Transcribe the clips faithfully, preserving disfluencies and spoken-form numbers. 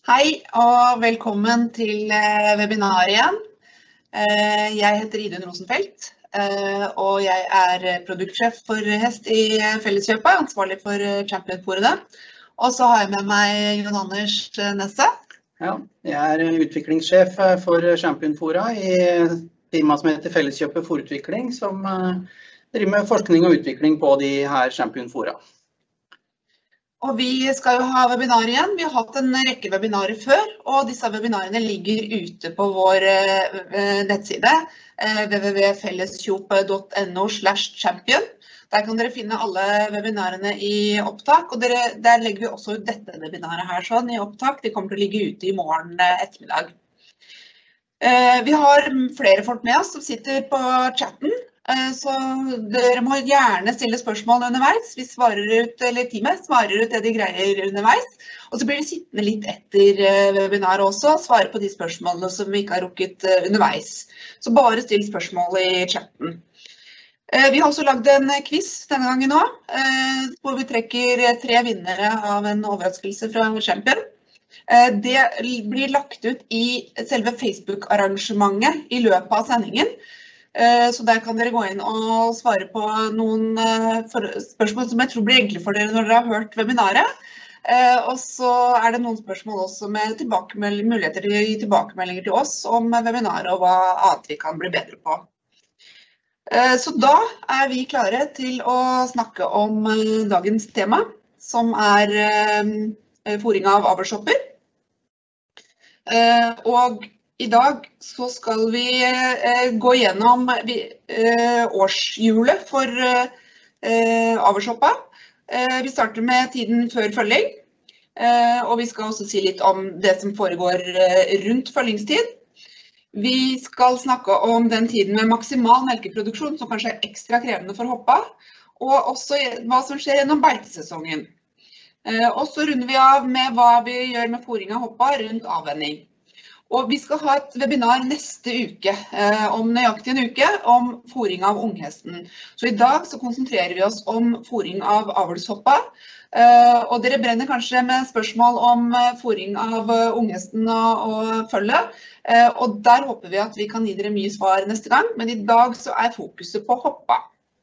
Hei og velkommen til webinar igjen. Jeg heter Idun Rosenfeldt, og jeg er produktsjef for hest i Felleskjøpet, ansvarlig for Champion-forene. Og så har jeg med meg Jon Anders Nesse. Ja, jeg er utviklingssjef for Champion-fora i firma som heter Felleskjøpet Forutvikling, som driver med forskning og utvikling på de her Champion-fora. Og vi skal jo ha webinar igjen. Vi har hatt en rekke webinarer før, og disse webinarene ligger ute på vår nettside w w w punktum felleskjøpet punktum no slash champion. Der kan dere finne alle webinarene i opptak, og dere, der legger vi også ut dette webinaret her sånn i opptak. De kommer til å ligge ute i morgen ettermiddag. Vi har flere folk med oss som sitter på chatten. Så dere må gjerne stille spørsmål underveis. Vi svarer ut, eller teamet svarer ut det de greier underveis. Og så blir vi sittende litt etter webinaret også, og svare på de spørsmålene som vi ikke har rukket underveis. Så bare still spørsmål i chatten. Vi har også laget en quiz denne gangen nå, hvor vi trekker tre vinnere av en overraskelse fra Champion. Det blir lagt ut i selve Facebook-arrangementet i løpet av sendingen. Så der kan dere gå inn og svare på noen spørsmål som jeg tror blir enkle for dere når dere har hørt webinaret. Og så er det noen spørsmål også med muligheter til å gi tilbakemeldinger til oss om webinaret og hva annet vi kan bli bedre på. Så da er vi klare til å snakke om dagens tema, som er fôring av avlshopper. Og i dag så skal vi gå gjennom årshjulet for avlshoppa. Vi starter med tiden før følling, og vi skal også si litt om det som foregår rundt følgingstid. Vi skal snakke om den tiden med maksimal melkeproduksjon, som kanskje er ekstra krevende for hoppa, og også hva som skjer gjennom beitesesongen. Og så runder vi av med hva vi gjør med fôring av hoppa rundt avvenning. Og vi skal ha et webinar neste uke, om nøyaktig en uke, om fôring av unghesten. Så i dag så konsentrerer vi oss om fôring av avlshoppa, og dere brenner kanskje med spørsmål om fôring av unghesten og følge, og der håper vi at vi kan gi dere mye svar neste gang, men i dag så er fokuset på hoppa.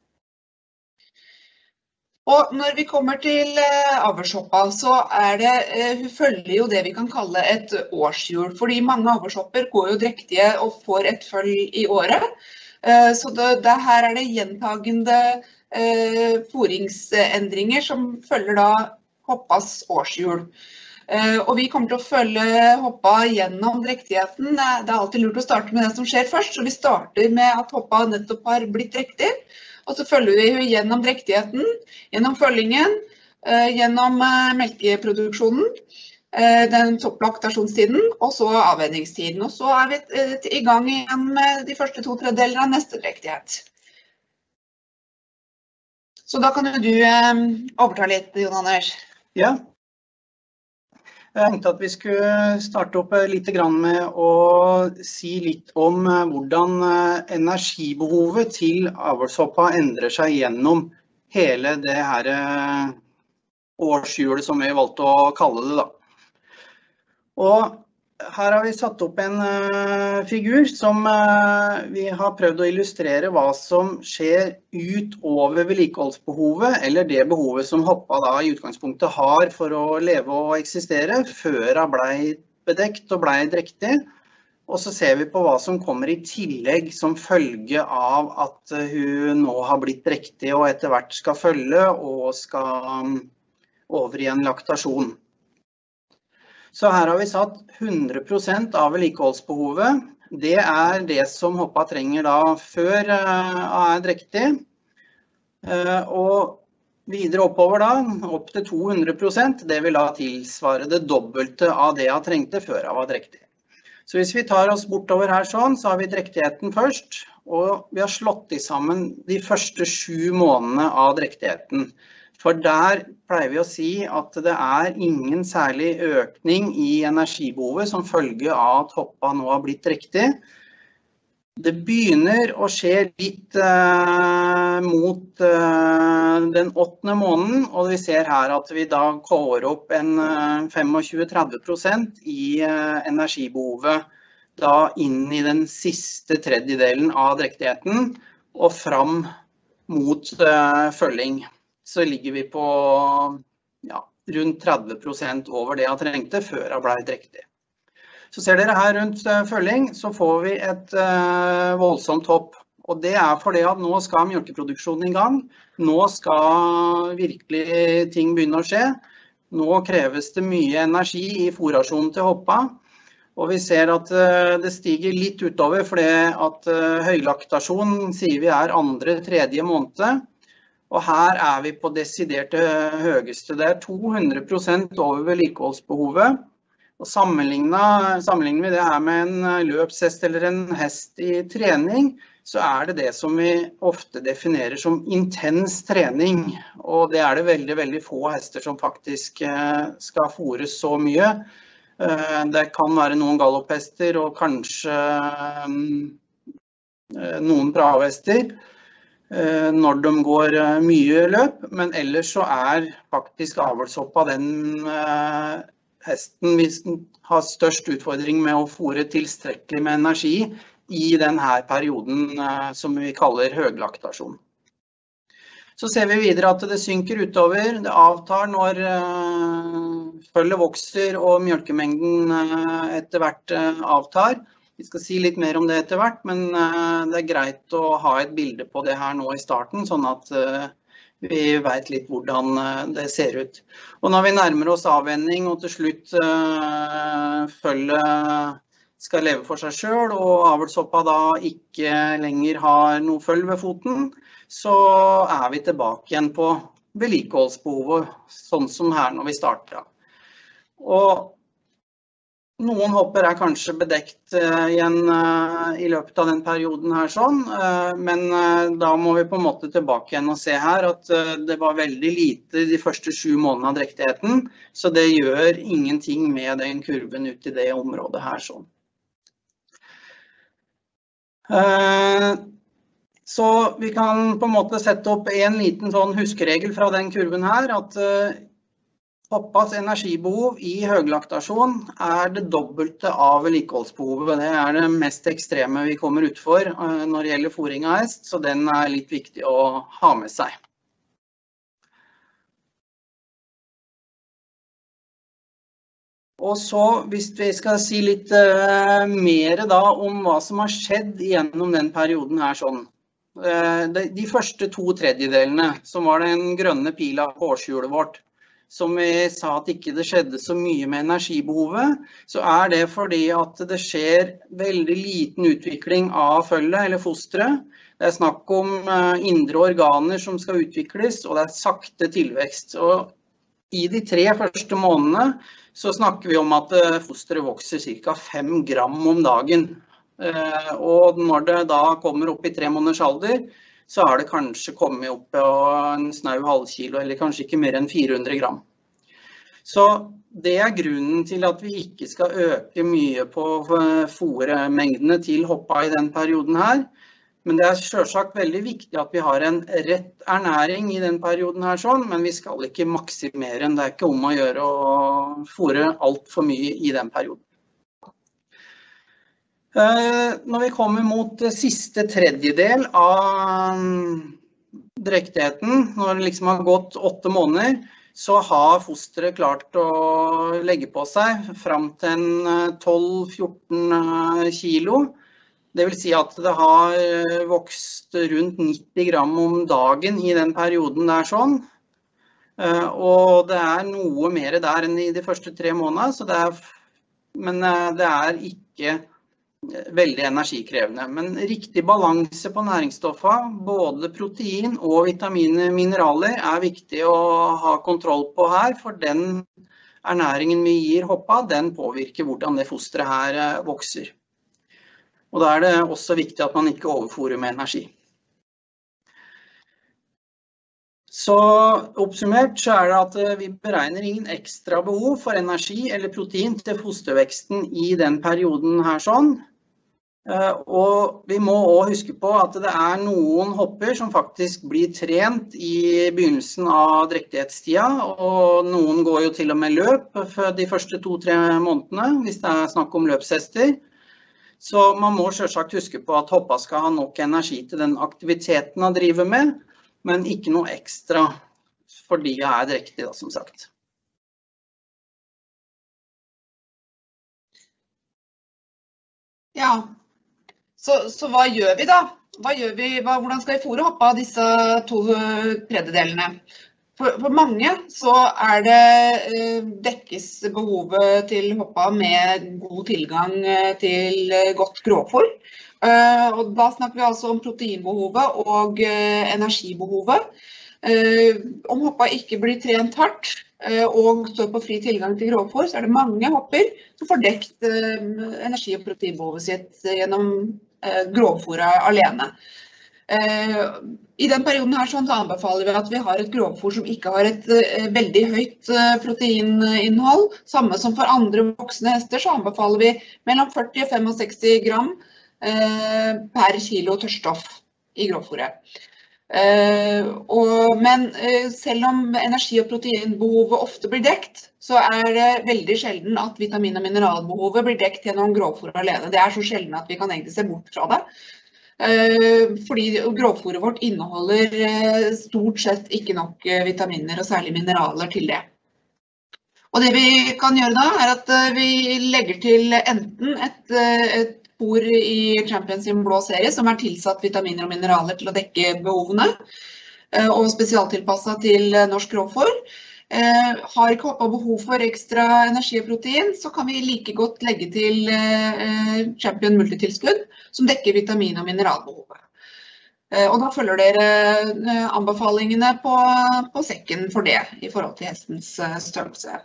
Og når vi kommer til avlshoppa, så er det, hun følger jo det vi kan kalle et årshjul, fordi mange avlshopper går jo drektige og får et følg i året. Så det, det her er det gjentagende eh, fôringsendringer som følger da hoppas årshjul. Eh, og vi kommer til å følge hoppa gjennom drektigheten. Det er alltid lurt å starte med det som skjer først, så vi starter med at hoppa nettopp har blitt drektig. Og så følger vi jo gjennom drektigheten, gjennom følgingen, gjennom melkeproduksjonen, den topplaktasjonstiden, og så avvenningstiden. Og så er vi i gang igjen med de første to tredjedeler av neste drektighet. Så da kan du overta litt, Jon Anders. Ja. Jeg tenkte at vi skulle starte opp litt med å si litt om hvordan energibehovet til avlshoppa endrer seg gjennom hele det her årshjulet som vi valgte å kalle det da. Og her har vi satt opp en figur som vi har prøvd å illustrere hva som skjer utover vedlikeholdsbehovet, eller det behovet som hoppa da i utgangspunktet har for å leve og eksistere, før hun ble bedekt og ble drektig. Og så ser vi på hva som kommer i tillegg som følge av at hun nå har blitt drektig og etter hvert skal følge og skal over i en laktasjon. Så her har vi satt hundre prosent av vedlikeholdsbehovet. Det er det som hoppa trenger da før hun er drektig. Og videre oppover da, opp til to hundre prosent, det vil da tilsvare det dobbelte av det hun trengte før hun var drektig. Så hvis vi tar oss bortover her sånn, så har vi drektigheten først, og vi har slått i sammen de første sju månedene av drektigheten. For der pleier vi å si at det er ingen særlig økning i energibehovet som følge av at hoppa nå har blitt drektig. Det begynner å skje litt eh, mot eh, den åttende måneden, og vi ser her at vi da går opp en tjuefem til tretti prosent i energibehovet da inn i den siste tredjedelen av drektigheten og fram mot følging. Så ligger vi på ja, rundt tretti prosent over det jeg trengte før jeg ble drektig. Så ser dere her rundt følging, så får vi et uh, voldsomt hopp. Og det er fordi at nå skal mjølkeproduksjonen i gang. Nå skal virkelig ting begynne å skje. Nå kreves det mye energi i fôrasjonen til hoppa. Og vi ser at uh, det stiger litt utover, fordi at uh, høylaktasjon sier vi er andre, tredje måned. Og her er vi på desiderte høyeste. Det er to hundre prosent over vedlikeholdsbehovet. Og sammenlignet, sammenlignet vi det her med en løpshest eller en hest i trening, så er det det som vi ofte definerer som intens trening. Og det er det veldig, veldig få hester som faktisk skal fôres så mye. Det kan være noen galopphester og kanskje noen travhester når de går mye løp, men ellers så er faktisk avlshoppa den hesten vi har størst utfordring med å fôre tilstrekkelig med energi i denne perioden som vi kaller høglaktasjon. Så ser vi videre at det synker utover, det avtar når følget vokser og mjølkemengden etter hvert avtar. Vi skal si litt mer om det etter hvert, men det er greit å ha et bilde på det her nå i starten, sånn at vi vet litt hvordan det ser ut. Og når vi nærmer oss avvenning og til slutt følget skal leve for seg selv, og avlshoppa da ikke lenger har noe følge ved foten, så er vi tilbake igjen på vedlikeholdsbehovet, sånn som her når vi starter. Og noen hopper er kanskje bedekt igjen i løpet av den perioden her sånn, men da må vi på en måte tilbake igjen og se her at det var veldig lite de første sju månedene av drektigheten, så det gjør ingenting med den kurven ut i det området her sånn. Så vi kan på en måte sette opp en liten sånn huskeregel fra den kurven her, at hoppas energibehov i høglaktasjon er det dobbelte av vedlikeholdsbehovet. Det er det mest ekstreme vi kommer ut for når det gjelder fôring av hest, så den er litt viktig å ha med seg. Og så, hvis vi skal si litt uh, mer da om hva som har skjedd gjennom den perioden her sånn. Uh, de, de første to tredjedelene, som var den grønne pila på årshjulet vårt, som vi sa at ikke det skjedde så mye med energibehovet, så er det fordi at det skjer veldig liten utvikling av følget eller fosteret. Det er snakk om uh, indre organer som skal utvikles, og det er sakte tilvekst. Og i de tre første månedene så snakker vi om at fosteret vokser ca. fem gram om dagen. Og når det da kommer opp i tre måneders alder, så er det kanskje kommet opp på en snau halvkilo, eller kanskje ikke mer enn fire hundre gram. Så det er grunnen til at vi ikke skal øke mye på fôrmengdene til hoppa i den perioden her. Men det er selvsagt veldig viktig at vi har en rett ernæring i den perioden her sånn, men vi skal ikke maksimere den. Det er ikke om å gjøre å fôre alt for mye i den perioden. Når vi kommer mot siste tredjedel av drektigheten, når det liksom har gått åtte måneder, så har fosteret klart å legge på seg frem til en tolv til fjorten kilo. Det vil si at det har vokst rundt nitti gram om dagen i den perioden der sånn. Og det er noe mer der enn i de første tre månedene, så det er, men det er ikke veldig energikrevende. Men riktig balanse på næringsstoffer, både protein og vitaminer og mineraler, er viktig å ha kontroll på her, for den ernæringen vi gir hoppa, den påvirker hvordan det fosteret her vokser. Og da er det også viktig at man ikke overfôrer med energi. Så oppsummert så er det at vi beregner ingen ekstra behov for energi eller protein til fosterveksten i den perioden her sånn. Og vi må også huske på at det er noen hopper som faktisk blir trent i begynnelsen av drektighetstida, og noen går jo til og med løp for de første to-tre månedene, hvis det er snakk om løpshester. Så man må selvsagt huske på at hoppa skal ha nok energi til den aktiviteten han driver med, men ikke noe ekstra fordi jeg er drektig, da, som sagt. Ja. Så, så hva gjør vi da? Hva gjør vi, hva, hvordan skal vi fôre hoppa disse to tredjedelene? For, for mange så er det dekkes behovet til hoppa med god tilgang til godt grovfôr. Og da snakker vi altså om proteinbehovet og energibehovet. Om hoppa ikke blir trent hardt og står på fri tilgang til grovfôr, så er det mange hopper som får dekt energi- og proteinbehovet sitt gjennom grovfôret alene. I den perioden her så anbefaler vi at vi har et grovfôr som ikke har et veldig høyt proteininnhold. Samme som for andre voksne hester så anbefaler vi mellom førti og sekstifem gram per kilo tørrstoff i grovfôret. Men selv om energi- og proteinbehovet ofte blir dekt, så er det veldig sjelden at vitamin- og mineralbehovet blir dekt gjennom grovfôr alene. Det er så sjelden at vi kan egentlig se bort fra det. Fordi grovfôret vårt inneholder stort sett ikke nok vitaminer og særlig mineraler til det. Og det vi kan gjøre da er at vi legger til enten et, et fôr i Champions sin blå serie som er tilsatt vitaminer og mineraler til å dekke behovene, og spesialtilpasset til norsk grovfôr. Har ikke hoppa behov for ekstra energi og protein, så kan vi like godt legge til Champion multitilskudd som dekker vitamin- og mineralbehovet. Og da følger dere anbefalingene på, på sekken for det i forhold til hestens størrelse.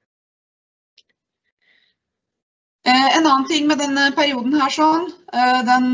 En annen ting med denne perioden her sånn, den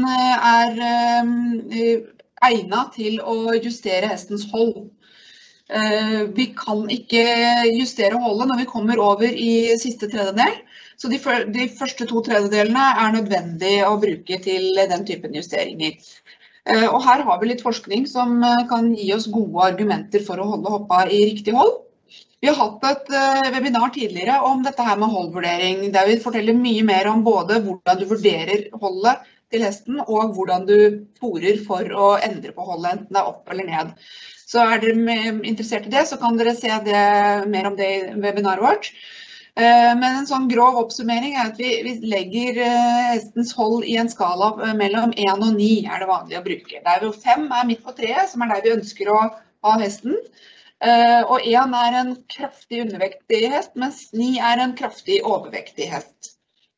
er egnet til å justere hestens hold. Vi kan ikke justere holdet når vi kommer over i siste tredjedel, så de, de første to tredjedelene er nødvendig å bruke til den typen justeringer. Og her har vi litt forskning som kan gi oss gode argumenter for å holde hoppa i riktig hold. Vi har hatt et webinar tidligere om dette her med holdvurdering, der vi forteller mye mer om både hvordan du vurderer holdet til hesten, og hvordan du fôrer for å endre på holdet, enten det er opp eller ned. Så er dere interessert i det, så kan dere se det, mer om det i webinaret vårt. Men en sånn grov oppsummering er at vi, vi legger hestens hold i en skala mellom én og ni er det vanlig å bruke. Der hvor fem er midt på treet, som er der vi ønsker å ha hesten. Og én er en kraftig undervektig hest, mens ni er en kraftig overvektig hest.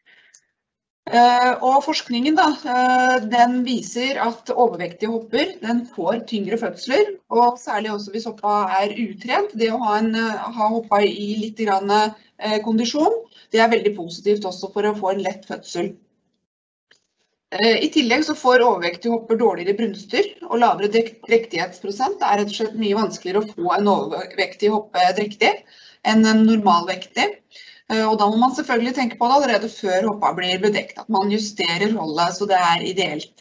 Og forskningen da, den viser at overvektige hopper, den får tyngre fødsler, og særlig også hvis hoppa er utrent. Det å ha, en, ha hoppa i litt grann kondisjon, det er veldig positivt også for å få en lett fødsel. I tillegg så får overvektige hopper dårligere brunster og lavere drektighetsprosent. Det er rett og slett mye vanskeligere å få en overvektig hoppe drektig enn en normalvektig. Og da må man selvfølgelig tenke på det allerede før hoppa blir bedekt, at man justerer holdet så det er ideelt.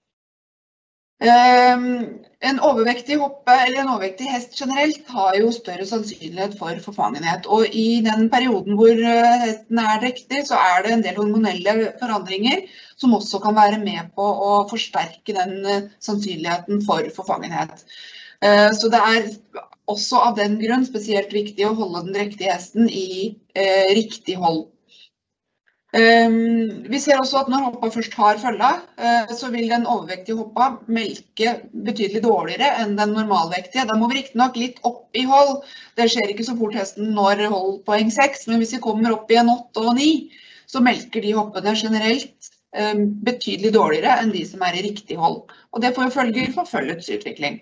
En overvektig hoppe eller en overvektig hest generelt har jo større sannsynlighet for forfangenhet, og i den perioden hvor hesten er drektig så er det en del hormonelle forandringer som også kan være med på å forsterke den sannsynligheten for forfangenhet. Så det er også av den grunn spesielt viktig å holde den drektige hesten i eh, riktig hold. Um, vi ser også at når hoppa først har følge, uh, så vil den overvektige hoppa melke betydelig dårligere enn den normalvektige. Da må vi riktig nok litt opp i hold. Det skjer ikke så fort hesten når hold poeng seks, men hvis vi kommer opp i en åtte og ni, så melker de hoppene generelt um, betydelig dårligere enn de som er i riktig hold. Og det får jo følger for følgets utvikling.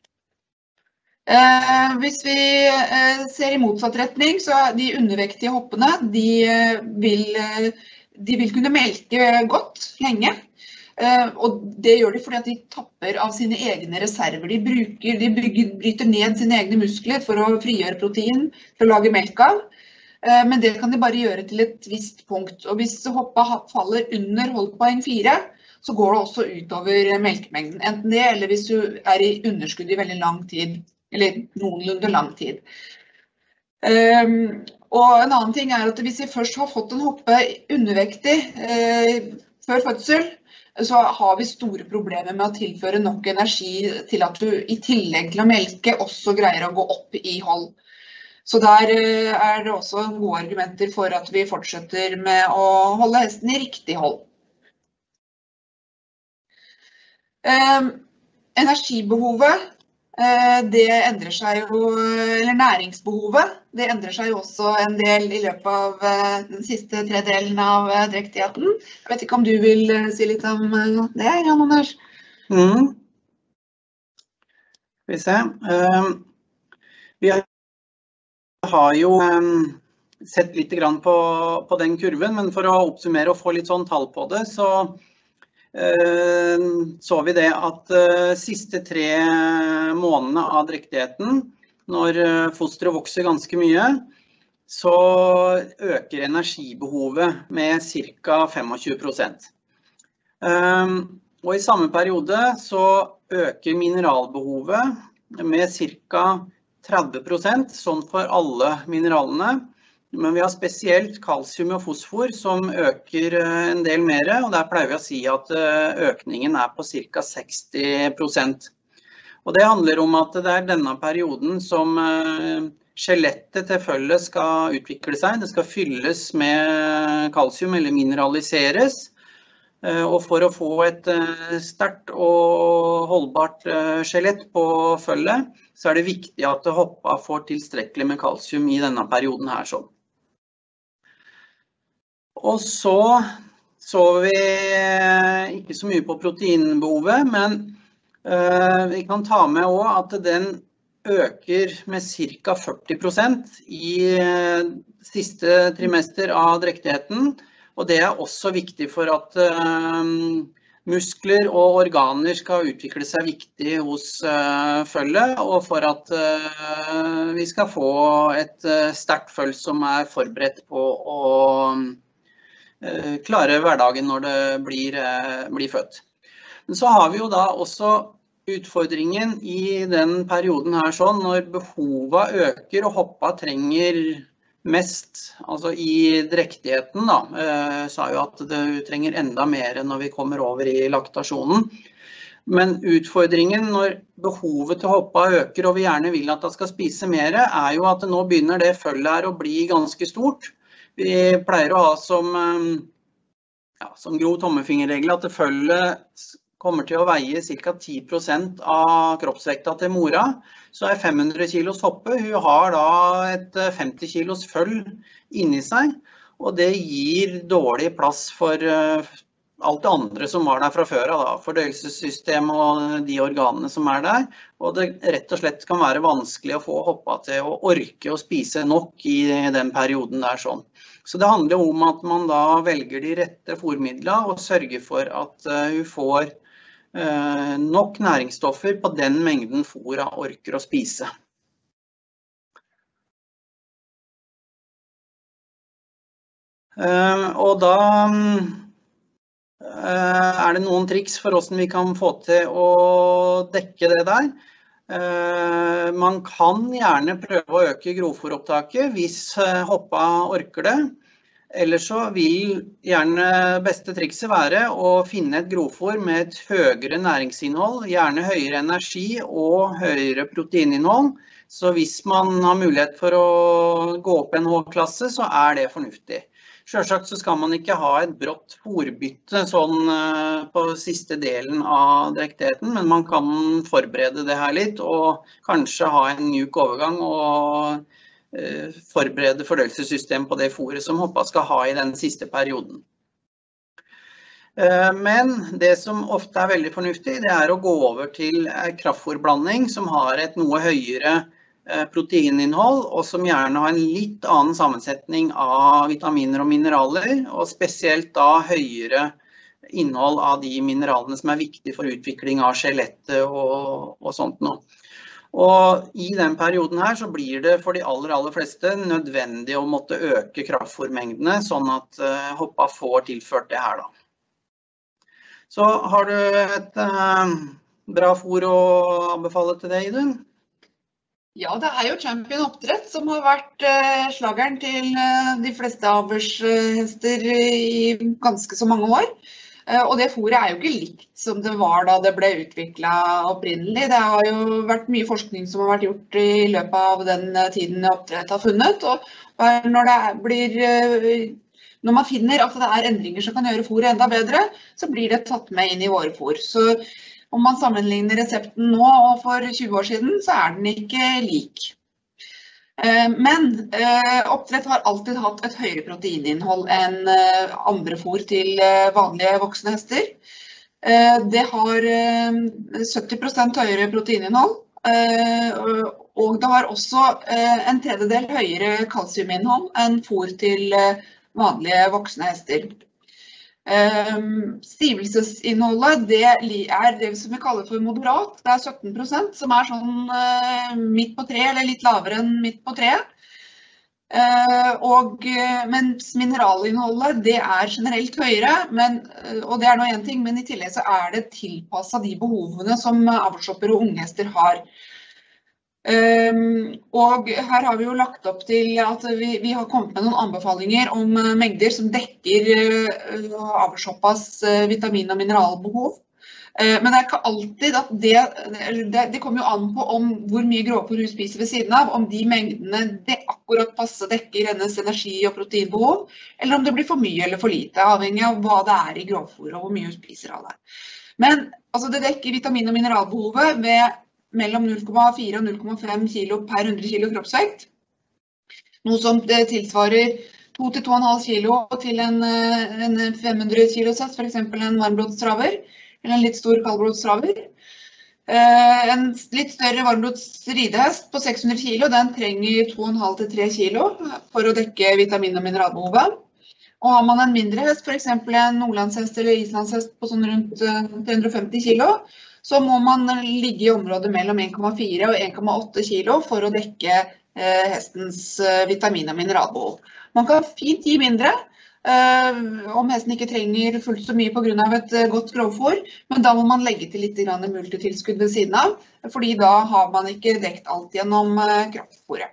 Eh, hvis vi eh, ser i motsatt retning, så de undervektige hoppene, de, eh, vil, de vil kunne melke godt lenge. Eh, og det gjør de fordi at de tapper av sine egne reserver. De, bruker, de brygger, bryter ned sine egne muskler for å frigjøre protein for å lage melk av. Eh, men det kan de bare gjøre til et visst punkt. Og hvis hoppa faller under holdpoeng fire, så går det også utover melkemengden. Enten det, eller hvis du er i underskudd i veldig lang tid, eller noenlunde lang tid. Um, og en annen ting er at hvis vi først har fått en hoppe undervektig eh, før fødsel, så har vi store problemer med å tilføre nok energi til at du i tillegg til å melke også greier å gå opp i hold. Så der er det også gode argumenter for at vi fortsetter med å holde hesten i riktig hold. Eh, energibehovet, eh, det endrer seg jo, eller næringsbehovet, det endrer seg jo også en del i løpet av eh, den siste tredelen av eh, drektigheten. Jeg vet ikke om du vil eh, si litt om eh, det, Jan Anders? Mm. Skal vi se. Um, vi har jo um, sett litt grann på, på den kurven, men for å oppsummere og få litt sånn tall på det, så uh, så vi det at uh, siste tre månedene av drektigheten, når uh, fosteret vokser ganske mye, så øker energibehovet med ca. tjuefem prosent. Um, og i samme periode så øker mineralbehovet med ca. tretti prosent, sånn for alle mineralene. Men vi har spesielt kalsium og fosfor som øker en del mer, og der pleier vi å si at økningen er på ca. seksti prosent. Og det handler om at det er denne perioden som skjelettet til følget skal utvikle seg. Det skal fylles med kalsium eller mineraliseres. Og for å få et sterkt og holdbart skjelett på følget, så er det viktig at hoppa får tilstrekkelig med kalsium i denne perioden her. Sånn. Og så så vi ikke så mye på proteinbehovet, men uh, vi kan ta med også at den øker med ca. førti prosent i uh, siste trimester av drektigheten. Og det er også viktig for at uh, muskler og organer skal utvikle seg viktig hos uh, følget, og for at uh, vi skal få et uh, sterkt følg som er forberedt på å uh, klare hverdagen når det blir, uh, blir født. Men så har vi jo da også utfordringen i den perioden her sånn, når behovet øker og hoppa trenger mest, altså i drektigheten da, eh, sa jo at det trenger enda mer når vi kommer over i laktasjonen. Men utfordringen når behovet til hoppa øker og vi gjerne vil at det skal spise mer, er jo at nå begynner det følget her å bli ganske stort. Vi pleier å ha som, ja, som grov tommefingerregel at det følget kommer til å veie ca. ti prosent av kroppsvekta til mora, så er fem hundre kilos hoppe. Hun har da et femti kilos følg inni seg, og det gir dårlig plass for alt det andre som var der fra før av, fordøyelsessystemet og de organene som er der, og det rett og slett kan være vanskelig å få hoppa til å orke å spise nok i den perioden der sånn. Så det handler om at man da velger de rette fôrmidlene og sørger for at hun får nok næringsstoffer på den mengden fôr hun orker å spise. Og da er det noen triks for hvordan vi kan få til å dekke det der. Man kan gjerne prøve å øke grovfôropptaket hvis hoppa orker det. Ellers så vil gjerne beste trikset være å finne et grovfôr med et høyere næringsinnhold, gjerne høyere energi og høyere proteininnhold. Så hvis man har mulighet for å gå opp en H-klasse, så er det fornuftig. Selvsagt så skal man ikke ha et brått fôrbytte sånn på siste delen av drektigheten, men man kan forberede det her litt og kanskje ha en mjuk overgang og forberede fordøyelsessystem på det fôret som hoppa skal ha i den siste perioden. Men det som ofte er veldig fornuftig, det er å gå over til kraftfôrblanding som har et noe høyere proteininnhold, og som gjerne har en litt annen sammensetning av vitaminer og mineraler, og spesielt da høyere innhold av de mineralene som er viktige for utvikling av skjelettet og, og sånt noe. Og i den perioden her så blir det for de aller, aller fleste nødvendig å måtte øke kraftfôrmengdene, sånn at hoppa får tilført det her da. Så har du et eh, bra fôr å anbefale til det, Idun? Ja, det er jo Champion oppdrett som har vært eh, slageren til eh, de fleste avlshester i ganske så mange år. Eh, og det fôret er jo ikke likt som det var da det ble utviklet opprinnelig. Det har jo vært mye forskning som har vært gjort i løpet av den tiden oppdrett har funnet. Og når, det blir, når man finner at det er endringer som kan gjøre fôret enda bedre, så blir det tatt med inn i våre fôr. Så om man sammenligner resepten nå og for tjue år siden, så er den ikke lik. Men oppdrett har alltid hatt et høyere proteininnhold enn andre fôr til vanlige voksne hester. Det har sytti prosent høyere proteininnhold, og det har også en tredjedel høyere kalsiuminnhold enn fôr til vanlige voksne hester. Um, stivelsesinnholdet, det er det som vi kaller for moderat. Det er sytten prosent, som er sånn uh, midt på tre, eller litt lavere enn midt på tre. Uh, og, mens mineralinnholdet, det er generelt høyere, men, og det er nå en ting, men i tillegg så er det tilpasset de behovene som avlshopper og unghester har. Um, og her har vi jo lagt opp til at vi, vi har kommet med noen anbefalinger om uh, mengder som dekker uh, avlshoppas uh, vitamin- og mineralbehov. Uh, men det er ikke alltid at det, det, det kommer jo an på om hvor mye grovfôr hun spiser ved siden av, om de mengdene det akkurat passe dekker hennes energi- og proteinbehov, eller om det blir for mye eller for lite, avhengig av hva det er i grovfôr og hvor mye hun spiser av det. Men altså, det dekker vitamin- og mineralbehovet ved mellom null komma fire og null komma fem kilo per hundre kilo kroppsvekt. Noe som tilsvarer to til to komma fem kilo til en, en fem hundre kilo hest, for eksempel en varmblodstraver, eller en litt stor kaldblodstraver. En litt større varmblods ridehest på seks hundre kilo, den trenger to komma fem til tre kilo for å dekke vitamin- og mineralbehovet. Og har man en mindre hest, for eksempel en nordlandshest eller islandshest på sånn rundt tre hundre og femti kilo, så må man ligge i området mellom en komma fire og en komma åtte kilo for å dekke eh, hestens vitamin- og mineralbehov. Man kan fint gi mindre, eh, om hesten ikke trenger fullt så mye på grunn av et godt grovfôr, men da må man legge til litt multitilskudd ved siden av, fordi da har man ikke dekt alt gjennom eh, kraftfôret.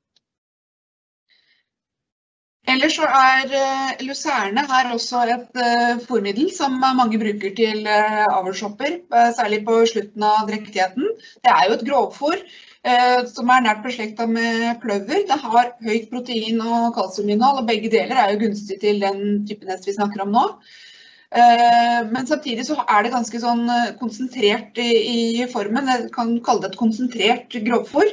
Ellers så er uh, lucerne her også et uh, fôrmiddel som mange bruker til uh, avlshopper, uh, særlig på slutten av drektigheten. Det er jo et grovfôr uh, som er nært beslektet med kløver. Det har høyt protein- og kalsiuminnhold, og begge deler er jo gunstig til den typen hest vi snakker om nå. Uh, men samtidig så er det ganske sånn konsentrert i, i formen. Jeg kan kalle det et konsentrert grovfôr.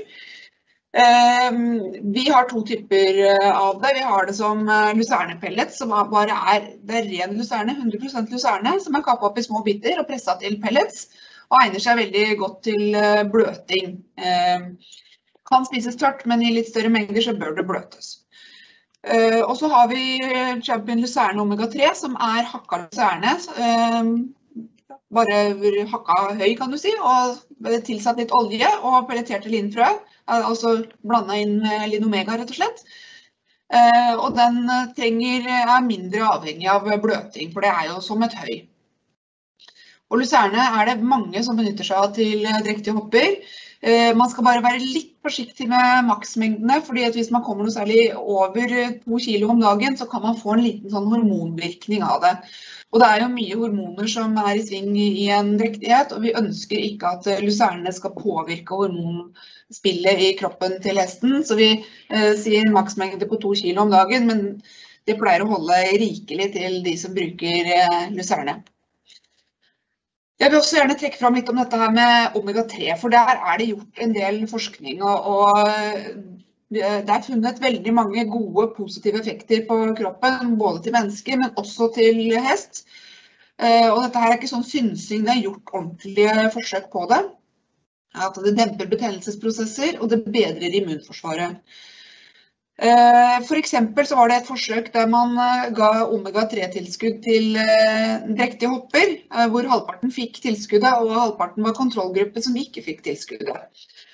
Vi har to typer av det. Vi har det som lucernepellet, som bare er, det er ren lucerne, hundre prosent lucerne, som er kappet opp i små biter og presset til pellets, og egner seg veldig godt til bløting. Kan spises tørt, men i litt større mengder så bør det bløtes. Og så har vi Champion lucerne omega tre, som er hakka lucerne, bare hakka høy kan du si, og tilsatt litt olje og pelleterte linfrø, altså blandet inn med linomega rett og slett. Og den trenger, er mindre avhengig av bløting, for det er jo som et høy. Og lucerne er det mange som benytter seg av til drektige hopper. Man skal bare være litt forsiktig med maksmengdene, fordi at hvis man kommer noe særlig over to kilo om dagen, så kan man få en liten sånn hormonvirkning av det. Og det er jo mye hormoner som er i sving i en drektighet, og vi ønsker ikke at lucernene skal påvirke hormonspillet i kroppen til hesten. Så vi eh, sier maksmengde på to kilo om dagen, men det pleier å holde rikelig til de som bruker eh, lucerne. Jeg vil også gjerne trekke fram litt om dette her med omega tre, for der er det gjort en del forskning, og, og det er funnet veldig mange gode positive effekter på kroppen, både til mennesker, men også til hest. Og dette her er ikke sånn synsing, det er gjort ordentlige forsøk på det. At det demper betennelsesprosesser, og det bedrer immunforsvaret. For eksempel så var det et forsøk der man ga omega tre tilskudd til drektige hopper, hvor halvparten fikk tilskuddet, og halvparten var kontrollgruppe som ikke fikk tilskuddet.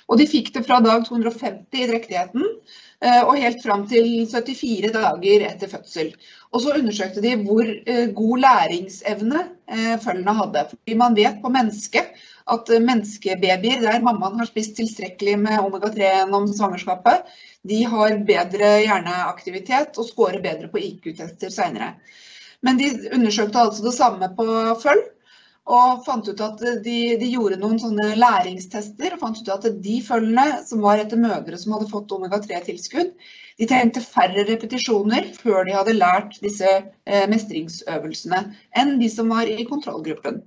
Og de fikk det fra dag to hundre og femti i drektigheten, og helt frem til syttifire dager etter fødsel. Og så undersøkte de hvor god læringsevne følgene hadde. Fordi man vet på mennesket at menneskebabyer der mammaen har spist tilstrekkelig med omega tre gjennom svangerskapet, de har bedre hjerneaktivitet og scorer bedre på I Q-tester senere. Men de undersøkte altså det samme på følg, og fant ut at de, de gjorde noen sånne læringstester, og fant ut at de følgene som var etter mødre som hadde fått omega tre tilskudd, de trengte færre repetisjoner før de hadde lært disse eh, mestringsøvelsene enn de som var i kontrollgruppen.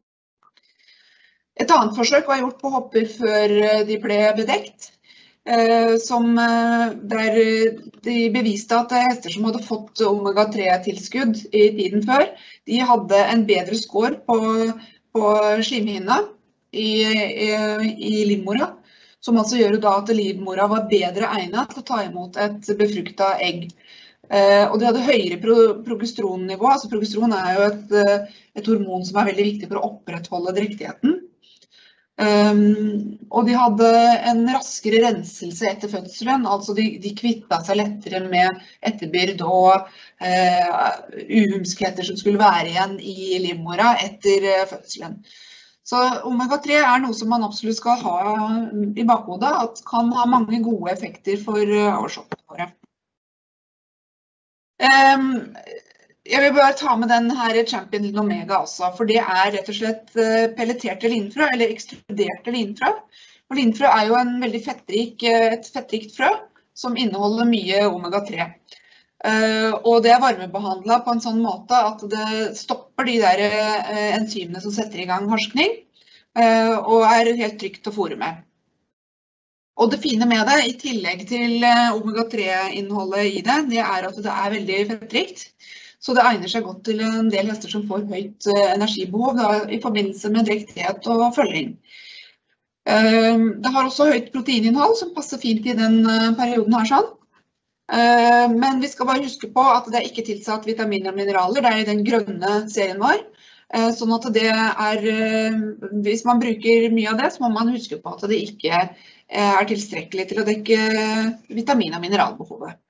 Et annet forsøk var gjort på hopper før de ble bedekt, eh, som, eh, der de beviste at hester som hadde fått omega tre tilskudd i tiden før, de hadde en bedre score på, på slimhinna i, i, i livmora, som altså gjør da at livmora var bedre egnet til å ta imot et befruktet egg. Eh, og de hadde høyere pro, progesteronnivå, altså progesteron er jo et, et hormon som er veldig viktig for å opprettholde drektigheten. Um, og de hadde en raskere renselse etter fødselen, altså de, de kvittet seg lettere med etterbyrd og uh, uhumskheter som skulle være igjen i livmora etter uh, fødselen. Så omega tre er noe som man absolutt skal ha i bakhodet, at kan ha mange gode effekter for uh, avlshoppene våre. Um, Jeg vil bare ta med den her Champion Linomega også, for det er rett og slett pelleterte linfrø, eller ekstruderte linfrø. Og linfrø er jo en veldig fettrik, et fettrikt frø som inneholder mye omega tre. Og det er varmebehandlet på en sånn måte at det stopper de der enzymene som setter i gang harskning, og er helt trygt å fôre med. Og det fine med det, i tillegg til omega tre-innholdet i det, det er at det er veldig fettrikt. Så det egner seg godt til en del hester som får høyt energibehov da, i forbindelse med drektighet og følging. Det har også høyt proteininnhold som passer fint i den perioden her sånn. Men vi skal bare huske på at det er ikke tilsatt vitaminer og mineraler, det er i den grønne serien vår. Sånn at det er, hvis man bruker mye av det, så må man huske på at det ikke er tilstrekkelig til å dekke vitamin- og mineralbehovet.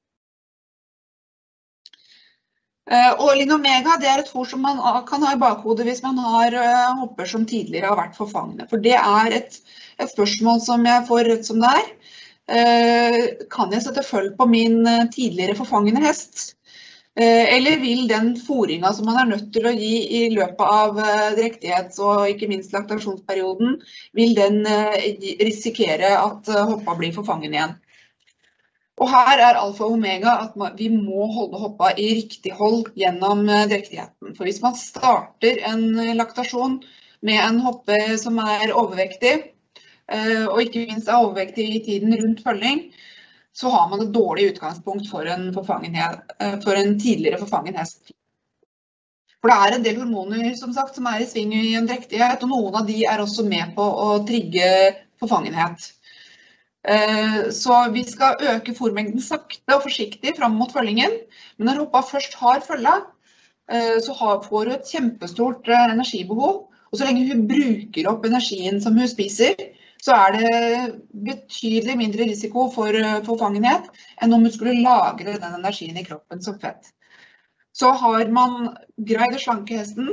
Og Linomega, det er et fôr som man kan ha i bakhodet hvis man har hopper som tidligere har vært forfangne. For det er et, et spørsmål som jeg får rett som det er. Kan jeg sette følge på min tidligere forfangende hest? Eller vil den fôringen som man er nødt til å gi i løpet av drektighets- og ikke minst laktasjonsperioden, vil den risikere at hoppa blir forfangen igjen? Og her er alfa og omega at vi må holde hoppa i riktig hold gjennom drektigheten. For hvis man starter en laktasjon med en hoppe som er overvektig, og ikke minst er overvektig i tiden rundt følging, så har man et dårlig utgangspunkt for en, for en tidligere forfangen hest. For det er en del hormoner som sagt, som er i sving i en drektighet, og noen av de er også med på å trigge forfangenhet. Så vi skal øke fôrmengden sakte og forsiktig frem mot følgingen, men når hoppa først har følge, så får hun et kjempestort energibehov, og så lenge hun bruker opp energien som hun spiser, så er det betydelig mindre risiko for forfangenhet enn om hun skulle lagre den energien i kroppen som fett. Så har man greid å slanke hesten,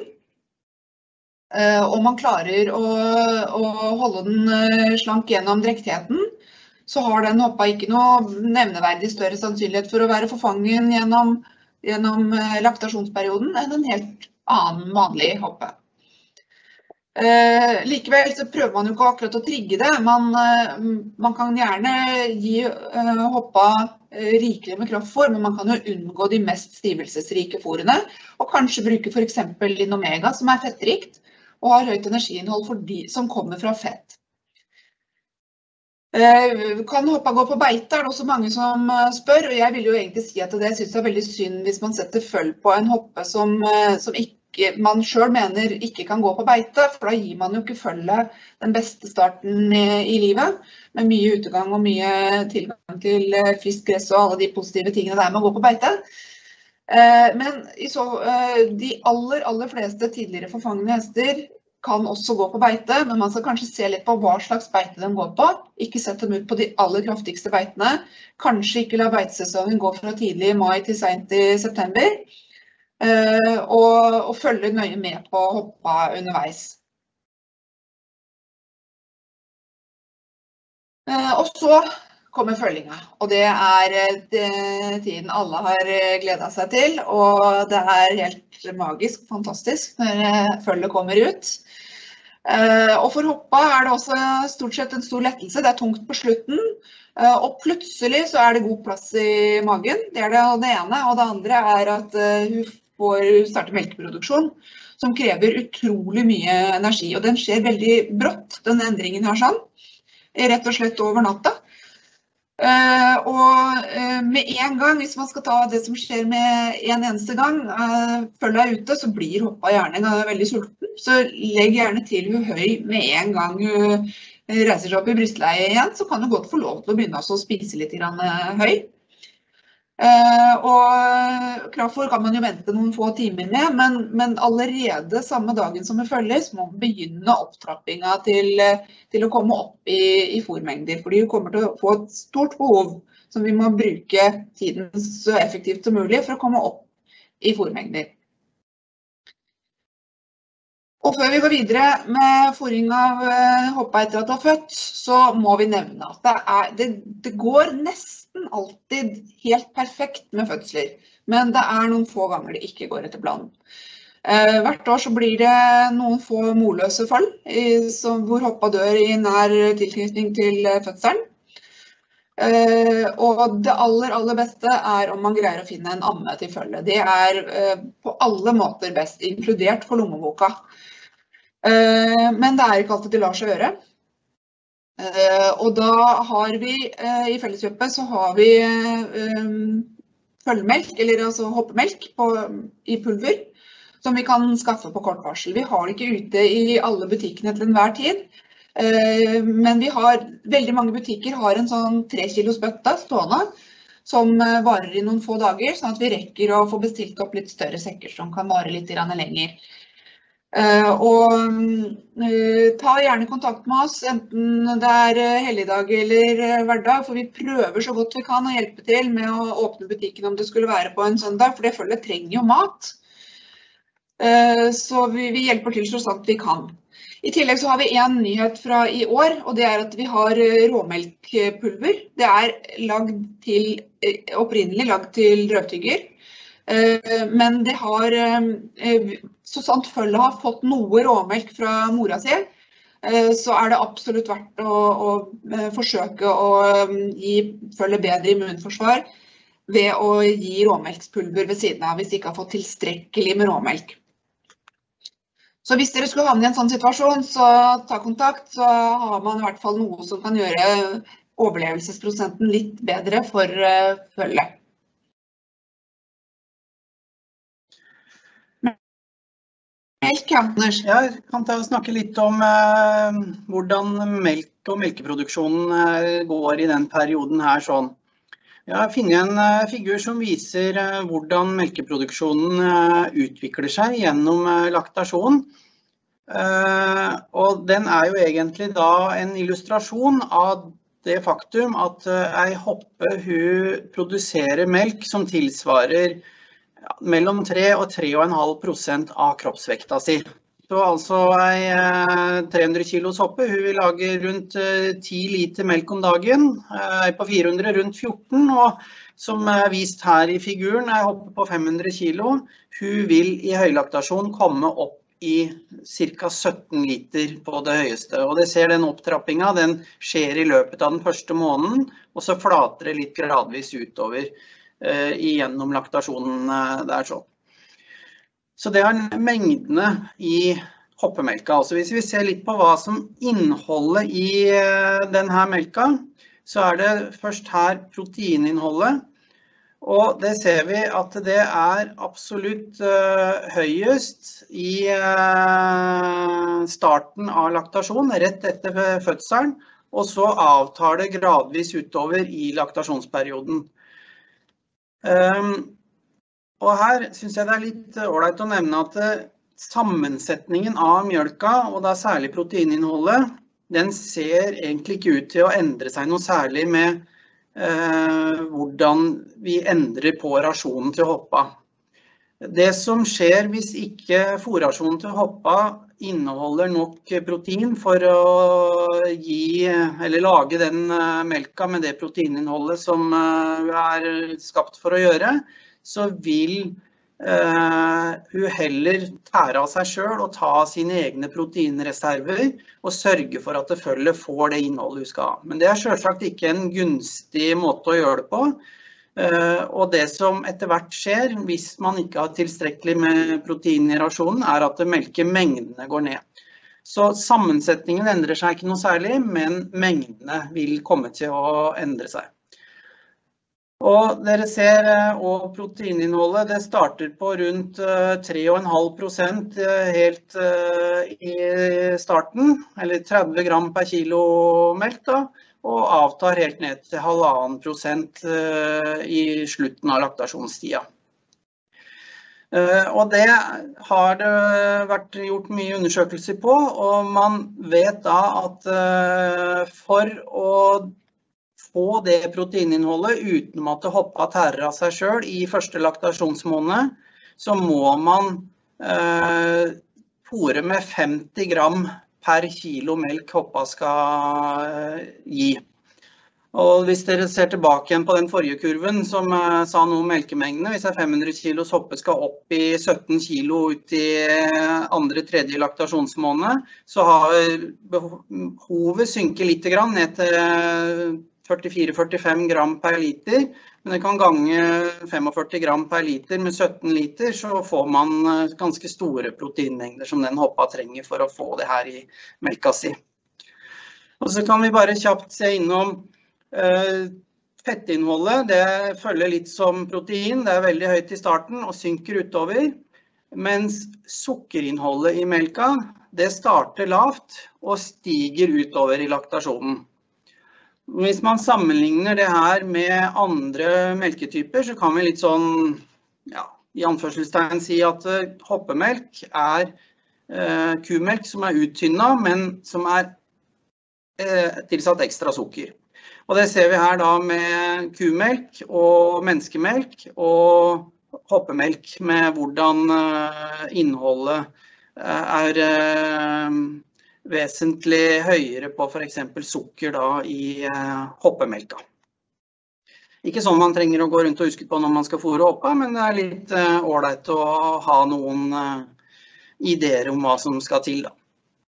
og man klarer å, å holde den slank gjennom drektigheten, så har den hoppa ikke noe nevneverdig større sannsynlighet for å være forfangen gjennom, gjennom laktasjonsperioden enn en helt annen vanlig hoppe. Eh, likevel så prøver man jo ikke akkurat å trigge det. Man, man kan gjerne gi eh, hoppa eh, rikelig med kraftfôr, men man kan jo unngå de mest stivelsesrike fôrene, og kanskje bruke for eksempel Linomega, som er fettrikt, og har høyt energiinnhold for de som kommer fra fett. Kan hoppa gå på beite, er det også mange som spør, og jeg vil jo egentlig si at det synes jeg er veldig synd hvis man setter følge på en hoppe som, som ikke, man selv mener ikke kan gå på beite, for da gir man jo ikke følge den beste starten i livet, med mye utegang og mye tilgang til frisk gress og alle de positive tingene der med å gå på beite. Men i så, de aller, aller fleste tidligere forfangne hester kan også gå på beite, men man skal kanskje se litt på hva slags beite den går på. Ikke sette dem ut på de aller kraftigste beitene. Kanskje ikke la beitesesongen gå fra tidlig i mai til sent i september. Og, og følge nøye med på hoppa underveis. Og så kommer følginga, og det er det, tiden alle har gledet seg til, og det er helt magisk, fantastisk når følget kommer ut. Og for hoppa er det også stort sett en stor lettelse, det er tungt på slutten, og plutselig så er det god plass i magen, det er det, det ene, og det andre er at hun får starte melkeproduksjon, som krever utrolig mye energi, og den skjer veldig brått, den endringen her sånn, rett og slett over natta. Uh, og uh, med en gang, hvis man skal ta det som skjer med en eneste gang, uh, følger jeg ute, så blir hoppa gjerne veldig sulten. Så legg gjerne til hun høy med en gang hun reiser seg opp i brystleie igjen, så kan hun godt få lov til å begynne å spise litt grann, uh, høy. Uh, og kraftfôr kan man jo vente noen få timer med, men, men allerede samme dagen som vi følger, så må man begynne opptrappinga til, til å komme opp i, i fôrmengder, fordi vi kommer til å få et stort behov som vi må bruke tiden så effektivt som mulig for å komme opp i fôrmengder. Og før vi går videre med fôring av hoppa etter at det har født, så må vi nevne at det, er, det, det går nesten alltid helt perfekt med fødsler, men det er noen få ganger det ikke går etter planen. Eh, hvert år så blir det noen få morløse fall, i, som, hvor hoppa dør i nær tilknytning til fødselen. Eh, og det aller, aller beste er om man greier å finne en amme til følge. Det er eh, på alle måter best, inkludert for lommeboka. Men det er ikke alltid det lar seg gjøre. Og da har vi, i Felleskjøpet, så har vi følgemelk, eller altså hoppemelk på, i pulver, som vi kan skaffe på kort varsel. Vi har det ikke ute i alle butikkene til enhver tid, men vi har, veldig mange butikker har en sånn tre kilos bøtte stående, som varer i noen få dager, sånn at vi rekker å få bestilt opp litt større sekker som kan vare litt lenger. Uh, og uh, ta gjerne kontakt med oss, enten det er uh, helligdag eller uh, hverdag, for vi prøver så godt vi kan å hjelpe til med å åpne butikken om det skulle være på en søndag, for det følget trenger jo mat. Uh, så vi, vi hjelper til så sant vi kan. I tillegg så har vi en nyhet fra i år, og det er at vi har uh, råmelkpulver. Det er lagd til, uh, opprinnelig lagd til drøvtygger. Men det har, så sant følget har fått noe råmelk fra mora si, så er det absolutt verdt å, å forsøke å gi følget bedre immunforsvar ved å gi råmelkspulver ved siden av, hvis de ikke har fått tilstrekkelig med råmelk. Så hvis dere skulle havne i en sånn situasjon, så ta kontakt, så har man i hvert fall noe som kan gjøre overlevelsesprosenten litt bedre for følget. Melk, ja. Jeg kan ta og snakke litt om eh, hvordan melk og melkeproduksjonen eh, går i den perioden her sånn. Jeg har funnet en eh, figur som viser eh, hvordan melkeproduksjonen eh, utvikler seg gjennom eh, laktasjon. Eh, og den er jo egentlig da en illustrasjon av det faktum at eh, ei hoppe hun produserer melk som tilsvarer Ja, mellom tre og tre komma fem prosent av kroppsvekta si. Så altså ei tre hundre kilos hoppe, hun vil lage rundt ti liter melk om dagen, ei på fire hundre rundt fjorten, og som er vist her i figuren, ei hoppe på fem hundre kilo, hun vil i høylaktasjon komme opp i ca. sytten liter på det høyeste. Og det ser den opptrappinga, den skjer i løpet av den første måneden, og så flater det litt gradvis utover. Gjennom laktasjonen der så. Så det er mengdene i hoppemelka. Altså hvis vi ser litt på hva som innholdet i denne melka, så er det først her proteininnholdet. Og det ser vi at det er absolutt uh, høyest i uh, starten av laktasjon, rett etter fødselen, og så avtar det gradvis utover i laktasjonsperioden. Um, og her synes jeg det er litt ålreit å nevne at sammensetningen av mjølka, og da særlig proteininnholdet, den ser egentlig ikke ut til å endre seg noe særlig med eh, hvordan vi endrer på rasjonen til hoppa. Det som skjer hvis ikke fôrrasjonen til hoppa inneholder nok protein for å gi, eller lage den melka med det proteininnholdet som er skapt for å gjøre, så vil Uh, hun heller tære av seg selv og ta sine egne proteinreserver og sørge for at det følger får det innholdet hun skal ha. Men det er selvsagt ikke en gunstig måte å gjøre det på. Uh, og det som etter hvert skjer, hvis man ikke har tilstrekkelig med protein i rasjonen, er at melkemengdene går ned. Så sammensetningen endrer seg ikke noe særlig, men mengdene vil komme til å endre seg. Og dere ser og proteininnholdet, det starter på rundt tre komma fem prosent helt i starten, eller tretti gram per kilo melk da, og avtar helt ned til halvannen prosent i slutten av laktasjonstida. Og det har det vært gjort mye undersøkelser på, og man vet da at for å få det proteininnholdet uten at det hoppa tærer av seg selv i første laktasjonsmåned, så må man eh, fôre med femti gram per kilo melk hoppa skal eh, gi. Og hvis dere ser tilbake igjen på den forrige kurven som eh, sa noe om melkemengdene, hvis fem hundre kilo hoppe skal opp i sytten kilo ut i andre, tredje laktasjonsmåned, så har behovet synket litt grann ned til førtifire til førtifem gram per liter, men det kan gange førtifem gram per liter med sytten liter, så får man ganske store proteinmengder som den hoppa trenger for å få det her i melka si. Og så kan vi bare kjapt se innom uh, fettinnholdet. Det følger litt som protein, det er veldig høyt i starten og synker utover, mens sukkerinnholdet i melka, det starter lavt og stiger utover i laktasjonen. Hvis man sammenligner det her med andre melketyper, så kan vi litt sånn, ja, i anførselstegn si at hoppemelk er eh, kumelk som er uttynnet, men som er eh, tilsatt ekstra sukker. Og det ser vi her da med kumelk og menneskemelk og hoppemelk med hvordan eh, innholdet eh, er eh, vesentlig høyere på for eksempel sukker da i eh, hoppemelka. Ikke sånn man trenger å gå rundt og huske på når man skal fôre hoppa, men det er litt eh, ålreit å ha noen eh, ideer om hva som skal til da.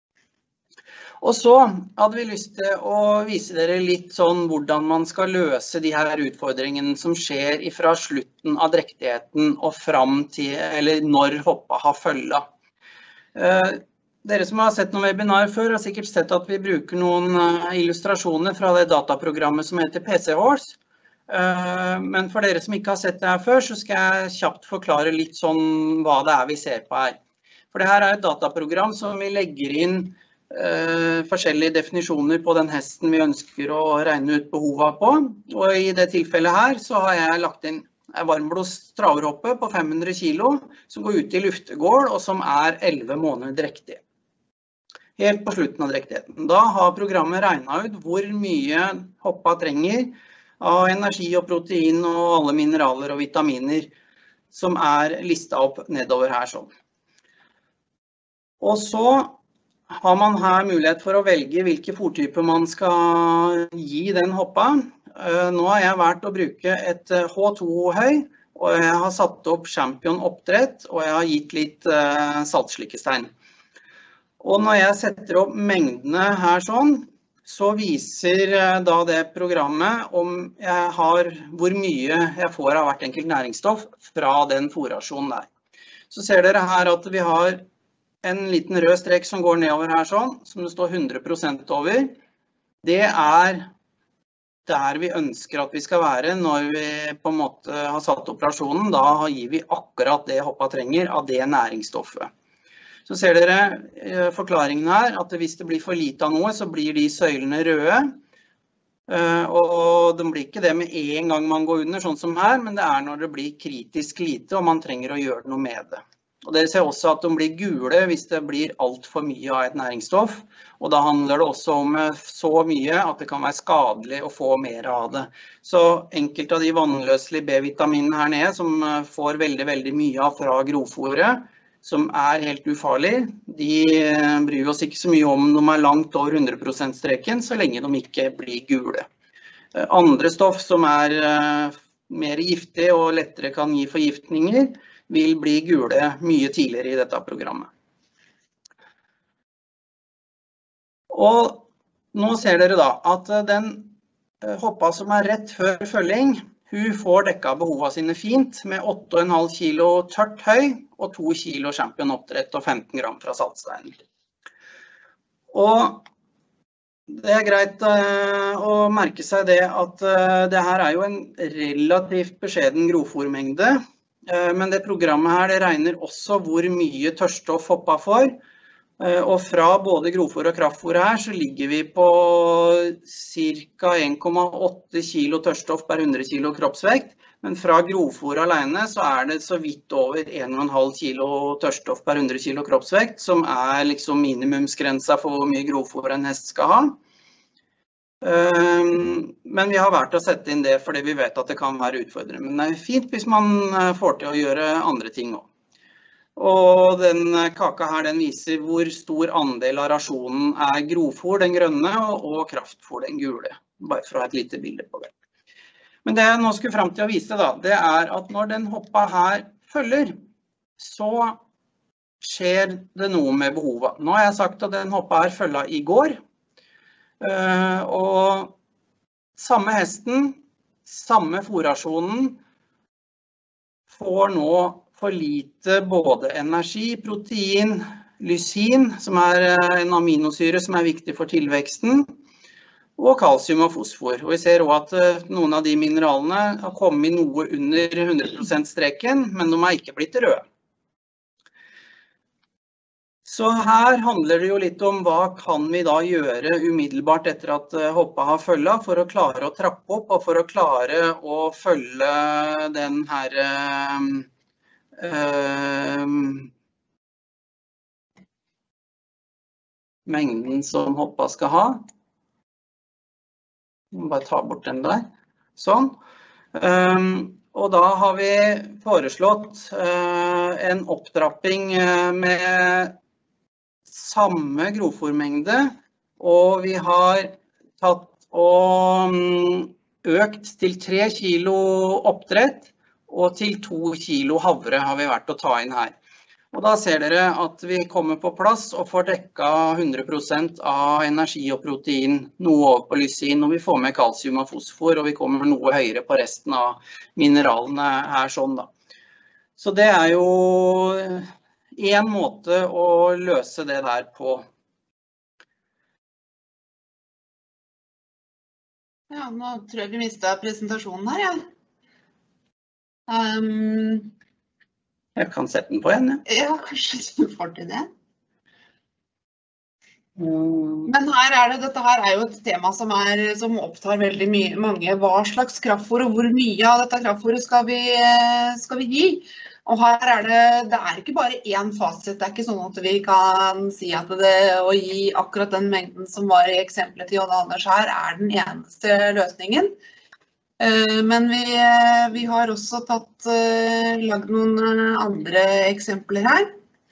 Og så hadde vi lyst til å vise dere litt sånn hvordan man skal løse de her utfordringene som skjer fra slutten av drektigheten og fram til, eller når hoppa har følget. Eh, Dere som har sett noen webinar før har sikkert sett at vi bruker noen illustrasjoner fra det dataprogrammet som heter P C Horse. Men for dere som ikke har sett det her før, så skal jeg kjapt forklare litt sånn hva det er vi ser på her. For det her er et dataprogram som vi legger inn eh, forskjellige definisjoner på den hesten vi ønsker å regne ut behovet på. Og i det tilfellet her så har jeg lagt inn en varmblods traverhoppe på fem hundre kilo som går ut i luftegård og som er elleve måneder drektig. Helt på slutten av drektigheten. Da har programmet regnet ut hvor mye hoppa trenger av energi og protein og alle mineraler og vitaminer som er listet opp nedover her sånn. Og så har man her mulighet for å velge hvilke fôrtyper man skal gi den hoppa. Nå har jeg vært å bruke et H to høy, og jeg har satt opp Champion oppdrett, og jeg har gitt litt saltslikkestein. Og når jeg setter opp mengdene her sånn, så viser da det programmet om jeg har, hvor mye jeg får av hvert enkelt næringsstoff fra den fôrrasjonen der. Så ser dere her at vi har en liten rød strek som går nedover her sånn, som det står hundre prosent over. Det er der vi ønsker at vi skal være når vi på en måte har satt operasjonen. Da gir vi akkurat det hoppa trenger av det næringsstoffet. Så ser dere forklaringen her, at hvis det blir for lite av noe, så blir de søylene røde. Og det blir ikke det med en gang man går under, sånn som her, men det er når det blir kritisk lite, og man trenger å gjøre noe med det. Og dere ser også at de blir gule hvis det blir alt for mye av et næringsstoff. Og da handler det også om så mye at det kan være skadelig å få mer av det. Så enkelte av de vannløselige B-vitaminene her nede, som får veldig, veldig mye av fra grovfôret, som er helt ufarlig, de bryr oss ikke så mye om de er langt over hundre prosent streken, så lenge de ikke blir gule. Andre stoff som er mer giftige og lettere kan gi forgiftninger, vil bli gule mye tidligere i dette programmet. Og nå ser dere da at den hoppa som er rett før følling, hun får dekket behovene sine fint med åtte komma fem kilo tørt høy og to kilo champion oppdrett og femten gram fra saltsteinen. Og det er greit å merke seg det at det her er jo en relativt beskjeden grovfôrmengde, men det programmet her det regner også hvor mye tørrstoff hoppa får. Og fra både grovfôr og kraftfôr her så ligger vi på ca. en komma åtte kilo tørrstoff per hundre kilo kroppsvekt. Men fra grovfôr alene så er det så vidt over en komma fem kilo tørrstoff per hundre kilo kroppsvekt, som er liksom minimumsgrensa for hvor mye grovfôr en hest skal ha. Men vi har vært å sette inn det fordi vi vet at det kan være utfordrende. Men det er fint hvis man får til å gjøre andre ting også. Og den kaka her den viser hvor stor andel av rasjonen er grovfôr, den grønne, og kraftfôr, den gule. Bare for å ha et lite bilde på det. Men det jeg nå skulle frem til å vise da, det er at når den hoppa her følger, så skjer det noe med behovet. Nå har jeg sagt at den hoppa her følget i går. Og samme hesten, samme fôrrasjonen, får nå for lite både energi, protein, lysin, som er en aminosyre som er viktig for tilveksten, og kalsium og fosfor. Og vi ser også at noen av de mineralene har kommet noe under hundre prosent streken, men de har ikke blitt røde. Så her handler det jo litt om hva kan vi da gjøre umiddelbart etter at hoppa har følget for å klare å trappe opp og for å klare å følge den her øh, mengden som hoppa skal ha. Bare ta bort den der. Sånn. Um, og da har vi foreslått uh, en opptrapping uh, med samme grovfôrmengde, og vi har tatt og økt til tre kilo oppdrett og til to kilo havre har vi vært å ta inn her. Og da ser dere at vi kommer på plass og får dekket hundre prosent av energi og protein, noe over på lysin, og vi får med kalsium og fosfor, og vi kommer noe høyere på resten av mineralene her sånn da. Så det er jo en måte å løse det der på. Ja, nå tror jeg vi mistet presentasjonen her, ja. Um, jeg kan sette den på igjen, ja. Ja, kanskje du får til det. Mm. Men her er det, dette her er jo et tema som, er, som opptar veldig mye, mange. Hva slags kraftfôr og hvor mye av dette kraftfôret skal vi, skal vi gi? Og her er det, det er ikke bare én fasit, det er ikke sånn at vi kan si at det å gi akkurat den mengden som var i eksempelet til John Anders her er den eneste løsningen. Men vi, vi har også tatt, lagd noen andre eksempler her.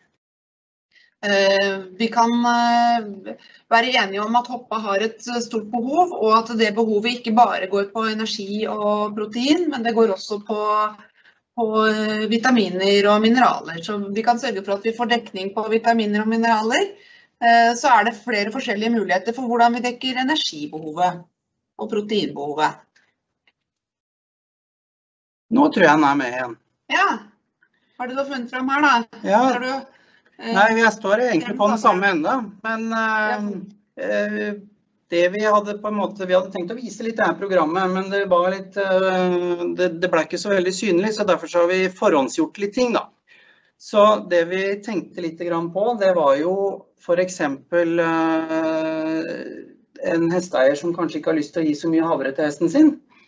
Vi kan være enige om at hoppa har et stort behov, og at det behovet ikke bare går på energi og protein, men det går også på på vitaminer og mineraler. Så vi kan sørge for at vi får dekning på vitaminer og mineraler. Så er det flere forskjellige muligheter for hvordan vi dekker energibehovet og proteinbehovet. Nå tror jeg han er med igjen. Ja, har du da funnet frem her da? Ja, du, eh, nei, jeg står egentlig på den samme enda, men eh, eh, det vi hadde på en måte, vi hadde tenkt å vise litt det her programmet, men det var litt, det, det ble ikke så veldig synlig, så derfor så har vi forhåndsgjort litt ting da. Så det vi tenkte litt grann på, det var jo for eksempel en hesteeier som kanskje ikke har lyst til å gi så mye havre til hesten sin.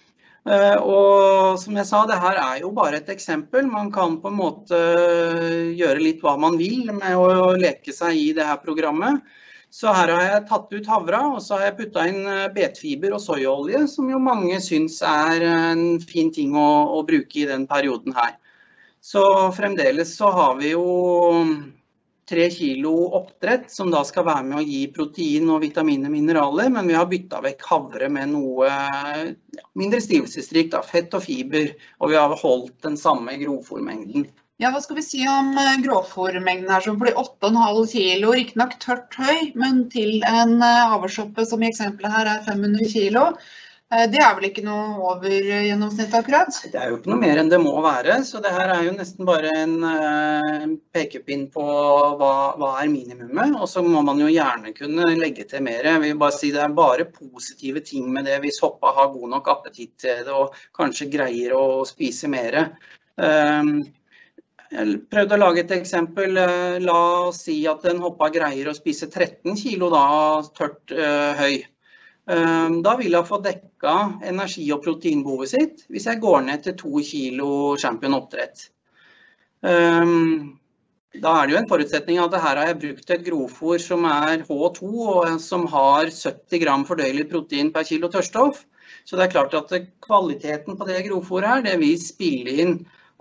Og som jeg sa, det her er jo bare et eksempel. Man kan på en måte gjøre litt hva man vil med å leke seg i det her programmet. Så her har jeg tatt ut havra, og så har jeg puttet inn betfiber og soyaolje, som jo mange synes er en fin ting å, å bruke i den perioden her. Så fremdeles så har vi jo tre kilo oppdrett, som da skal være med å gi protein og vitaminer og mineraler, men vi har byttet vekk havre med noe ja, mindre stivelsesrikt, da, fett og fiber, og vi har holdt den samme grovfòrmengden. Ja, hva skal vi si om grovfòrmengden her, som blir åtte komma fem kilo, riktig nok tørt høy, men til en avlshoppe som i eksempelet her er fem hundre kilo. Det er vel ikke noe over gjennomsnitt akkurat? Det er jo ikke noe mer enn det må være, så det her er jo nesten bare en uh, pekepinn på hva, hva er minimumet, og så må man jo gjerne kunne legge til mer. Jeg vil bare si det er bare positive ting med det hvis hoppa har god nok appetitt til det og kanskje greier å spise mer. Um, jeg prøvde å lage et eksempel. La oss si at en hoppa greier å spise tretten kilo da, tørt uh, høy. Da vil jeg få dekket energi- og proteinbehovet sitt hvis jeg går ned til to kilo champion oppdrett. Da er det jo en forutsetning at her har jeg brukt et grovfôr som er H to og som har sytti gram fordøyelig protein per kilo tørrstoff. Så det er klart at kvaliteten på det grovfôret her, det vil spille inn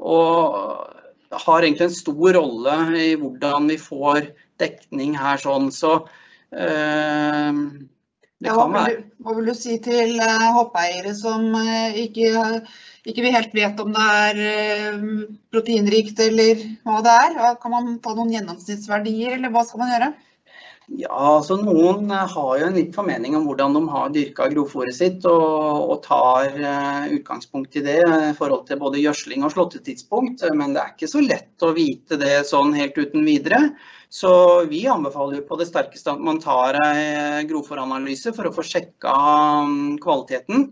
og har egentlig en stor rolle i hvordan vi får dekning her sånn. Så øh, Ja, hva, vil du, hva vil du si til uh, hoppeiere som uh, ikke, ikke vi helt vet om det er uh, proteinrikt eller hva det er? Kan man ta noen gjennomsnittsverdier, eller hva skal man gjøre? Ja, altså noen har jo en litt formening om hvordan de har dyrket grovfôret sitt, og, og tar uh, utgangspunkt i det i forhold til både gjødsling og slåttetidspunkt, men det er ikke så lett å vite det sånn helt uten videre. Så vi anbefaler jo på det sterkeste at man tar en grovfòranalyse for å få sjekket kvaliteten.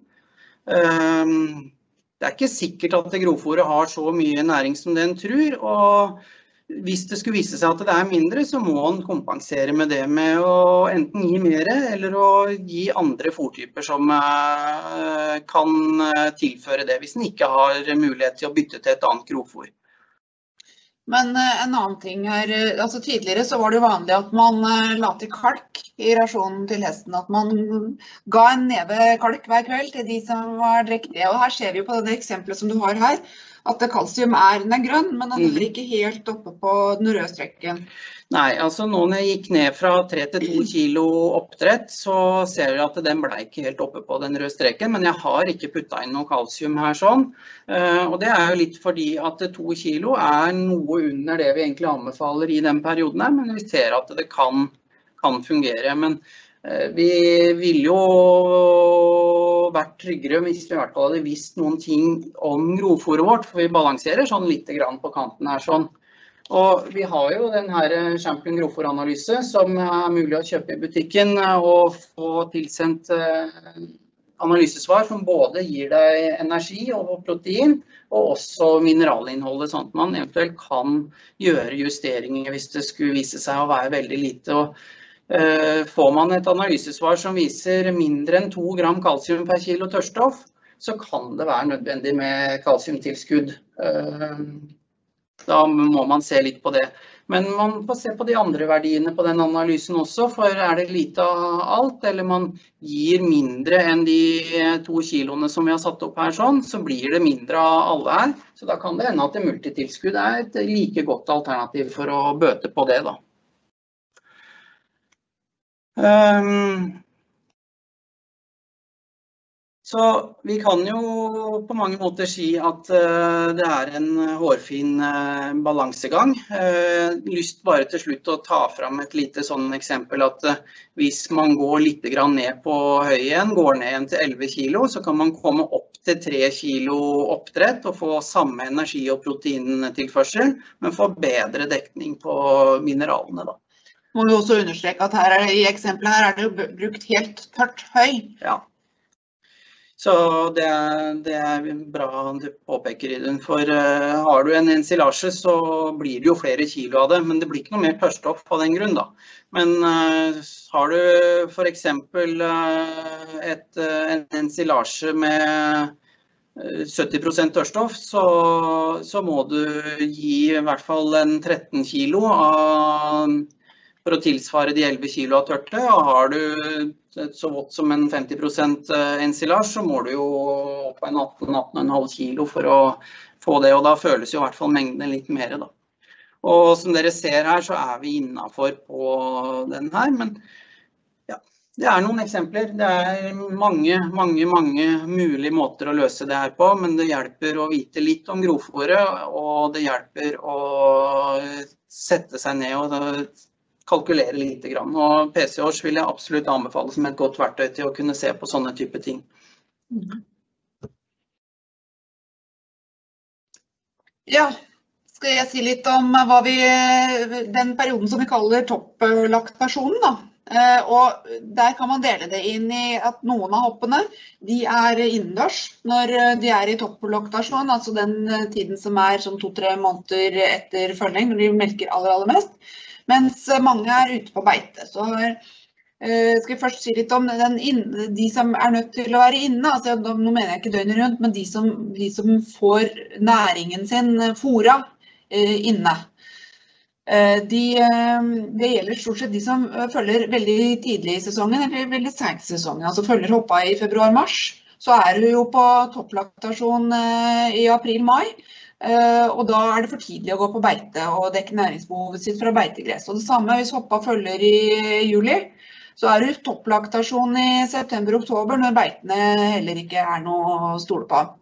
Det er ikke sikkert at grovfòret har så mye næring som den tror, og hvis det skulle vise seg at det er mindre, så må man kompensere med det med å enten gi mer eller å gi andre fôrtyper som kan tilføre det, hvis den ikke har mulighet til å bytte til et annet grovfòr. Men en annen ting her, altså tidligere så var det vanlig at man la til kalk i rasjonen til hesten, at man ga en neve kalk hver kveld til de som var drektige. Og her ser vi jo på det eksempelet som du har her, at kalsium er, den er grønn, men den er ikke helt oppe på den røde strekken. Nei, altså nå når jeg gikk ned fra tre til to kilo oppdrett, så ser jeg at den ble ikke helt oppe på den røde streken, men jeg har ikke puttet inn noe kalsium her sånn. Og det er jo litt fordi at to kilo er noe under det vi egentlig anbefaler i den perioden her, men vi ser at det kan, kan fungere. Men vi ville jo vært tryggere hvis vi i hvert fall hadde visst noen ting om grovfôret vårt, for vi balanserer sånn litt grann på kanten her sånn. Og vi har jo denne Champion grovfòranalyse som er mulig å kjøpe i butikken og få tilsendt analysesvar som både gir deg energi og protein og også mineralinnholdet, sånn at man eventuelt kan gjøre justeringer hvis det skulle vise seg å være veldig lite. Og, uh, får man et analysesvar som viser mindre enn to gram kalsium per kilo tørrstoff, så kan det være nødvendig med kalsiumtilskudd. Uh, Da må man se litt på det. Men man får se på de andre verdiene på den analysen også, for er det lite av alt, eller man gir mindre enn de to kiloene som vi har satt opp her sånn, så blir det mindre av alle her. Så da kan det hende at multitilskudd er et like godt alternativ for å bøte på det da. Um, Så vi kan jo på mange måter si at uh, det er en hårfin uh, balansegang. Uh, lyst bare til slutt å ta fram et lite sånn eksempel at uh, hvis man går litt grann ned på høy igjen, går ned igjen til elleve kilo, så kan man komme opp til tre kilo oppdrett og få samme energi- og proteintilførsel, men få bedre dekning på mineralene da. Må vi også understreke at her er, i eksempelet her er det jo brukt helt tørt høy. Ja. Så det er, det er bra du påpeker i den, for uh, har du en ensilasje så blir det jo flere kilo av det, men det blir ikke noe mer tørrstoff på den grunn da. Men uh, har du for eksempel uh, et, uh, en ensilasje med sytti prosent tørrstoff, så, så må du gi i hvert fall en tretten kilo av, for å tilsvare de elleve kilo av tørte. Og har du så godt som en femti prosent ensilage, så må du jo opp på en atten til atten komma fem kilo for å få det, og da føles jo i hvert fall mengden litt mer da. Og som dere ser her, så er vi innenfor på den her, men det er noen eksempler. Det er mange, mange, mange mulige måter å løse det her på, men det hjelper å vite litt om grovfôret, og det hjelper å sette seg ned og kalkulere litt grann. Og P C Års vil jeg absolutt anbefale som et godt verktøy til å kunne se på sånne type ting. Ja, skal jeg si litt om hva vi, den perioden som vi kaller topplaktasjonen da. Og der kan man dele det inn i at noen av hoppene, de er innendørs når de er i topplaktasjon, altså den tiden som er som to-tre måneder etter følning, når de melker aller, aller mest, mens mange er ute på beite. Så her skal jeg først si litt om den inne, de som er nødt til å være inne, altså nå mener jeg ikke døgnet rundt, men de som, de som får næringen sin fôra inne. De, det gjelder stort sett de som følger veldig tidlig i sesongen eller veldig sent i sesongen, altså følger hoppa i februar-mars, så er du jo på topplaktasjon i april-mai, og da er det for tidlig å gå på beite og dekke næringsbehovet sitt fra beiteggress. Og det samme hvis hoppa følger i juli, så er du topplaktasjon i september-oktober når beitene heller ikke er noe å stole på.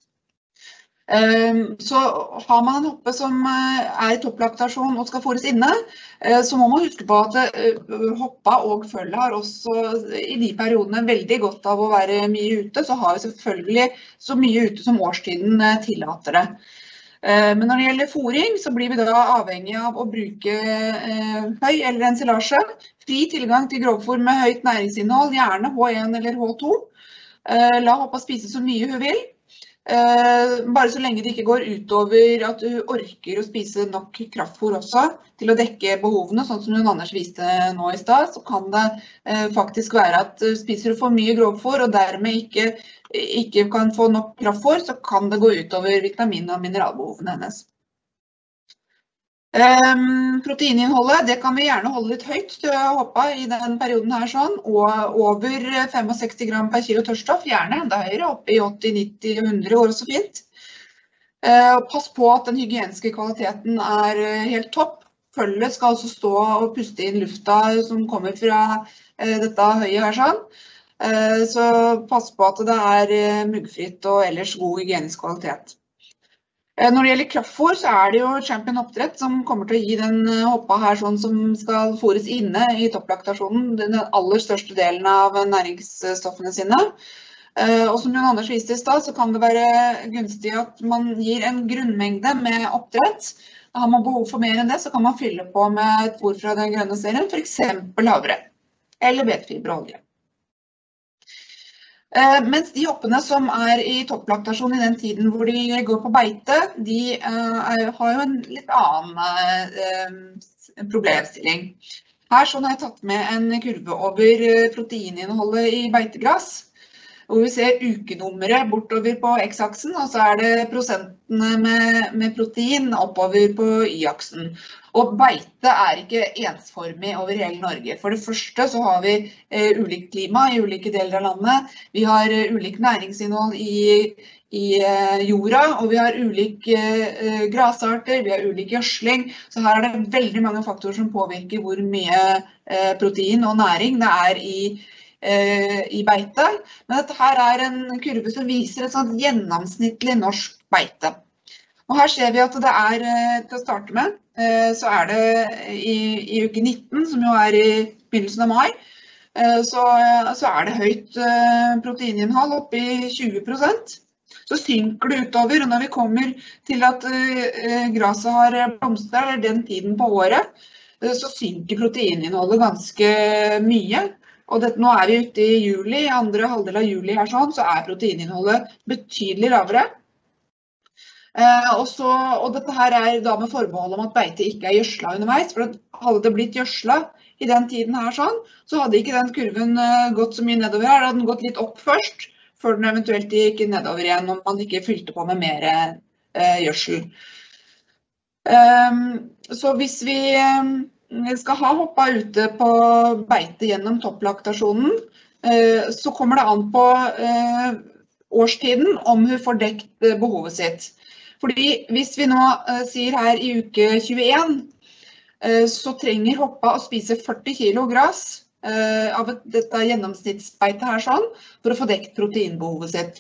Så har man en hoppe som er i topplaktasjon og skal fôres inne, så må man huske på at hoppa og følge har også i de periodene veldig godt av å være mye ute, så har vi selvfølgelig så mye ute som årstiden tillater det. Men når det gjelder fôring, så blir vi da avhengig av å bruke høy eller ensilage, fri tilgang til grovfôr med høyt næringsinnhold, gjerne H en eller H to. La hoppa spise så mye hun vil. Bare så lenge det ikke går utover at du orker å spise nok kraftfôr også til å dekke behovene, sånn som Jon Anders viste nå i sted, så kan det faktisk være at spiser du for mye grovfôr og dermed ikke, ikke kan få nok kraftfôr, så kan det gå utover vitamin- og mineralbehovene hennes. Um, proteininnholdet, det kan vi gjerne holde litt høyt til å hoppe i den perioden her sånn, og over sekstifem gram per kilo tørrstoff, gjerne enda høyere, oppe i åtti, nitti, hundre går også fint. Uh, pass på at den hygieniske kvaliteten er helt topp. Følget skal også stå og puste inn lufta som kommer fra uh, dette høyet her sånn. Uh, så pass på at det er uh, muggfritt og ellers god hygienisk kvalitet. Når det gjelder kraftfôr, så er det jo Champion Oppdrett som kommer til å gi den hoppa her sånn som skal fôres inne i topplaktasjonen, den aller største delen av næringsstoffene sine. Og som Jon Anders viste i sted, så kan det være gunstig at man gir en grunnmengde med oppdrett. Har man behov for mer enn det, så kan man fylle på med et fôr fra den grønne serien, for eksempel havre eller betfiberolje. Mens de hoppene som er i topplaktasjon i den tiden hvor de går på beite, de er, har jo en litt annen eh, problemstilling. Her sånn har jeg tatt med en kurve over proteininnholdet i beitegras, hvor vi ser ukenummeret bortover på X-aksen, og så er det prosentene med, med protein oppover på Y-aksen. Og beite er ikke ensformig over hele Norge. For det første så har vi eh, ulikt klima i ulike deler av landet. Vi har uh, ulik næringsinnhold i, i uh, jorda, og vi har ulike uh, grasarter, vi har ulik gjødsling. Så her er det veldig mange faktorer som påvirker hvor mye uh, protein og næring det er i, uh, i beite. Men dette her er en kurve som viser et sånt gjennomsnittlig norsk beite. Og her ser vi at det er, til å starte med, så er det i, i uke nitten, som jo er i begynnelsen av mai, så, så er det høyt proteininnhold oppe i tjue prosent. Så synker det utover, og når vi kommer til at graset har blomstret, eller den tiden på året, så synker proteininnholdet ganske mye. Og det, nå er vi ute i juli, andre halvdel av juli her sånn, så er proteininnholdet betydelig lavere. Uh, og, så, og dette her er da med forbehold om at beite ikke er gjødsla underveis, for hadde det blitt gjødsla i den tiden her sånn, så hadde ikke den kurven uh, gått så mye nedover her, hadde den gått litt opp først, før den eventuelt gikk nedover igjen om man ikke fylte på med mer eh, gjødsel. Um, så hvis vi skal ha hoppa ute på beite gjennom topplaktasjonen, eh, så kommer det an på eh, årstiden om hun får dekt behovet sitt. Fordi hvis vi nå eh, sier her i uke tjueen, eh, så trenger hoppa å spise førti kilo gras eh, av et, dette gjennomsnittsbeite her sånn, for å få dekt proteinbehovet sitt.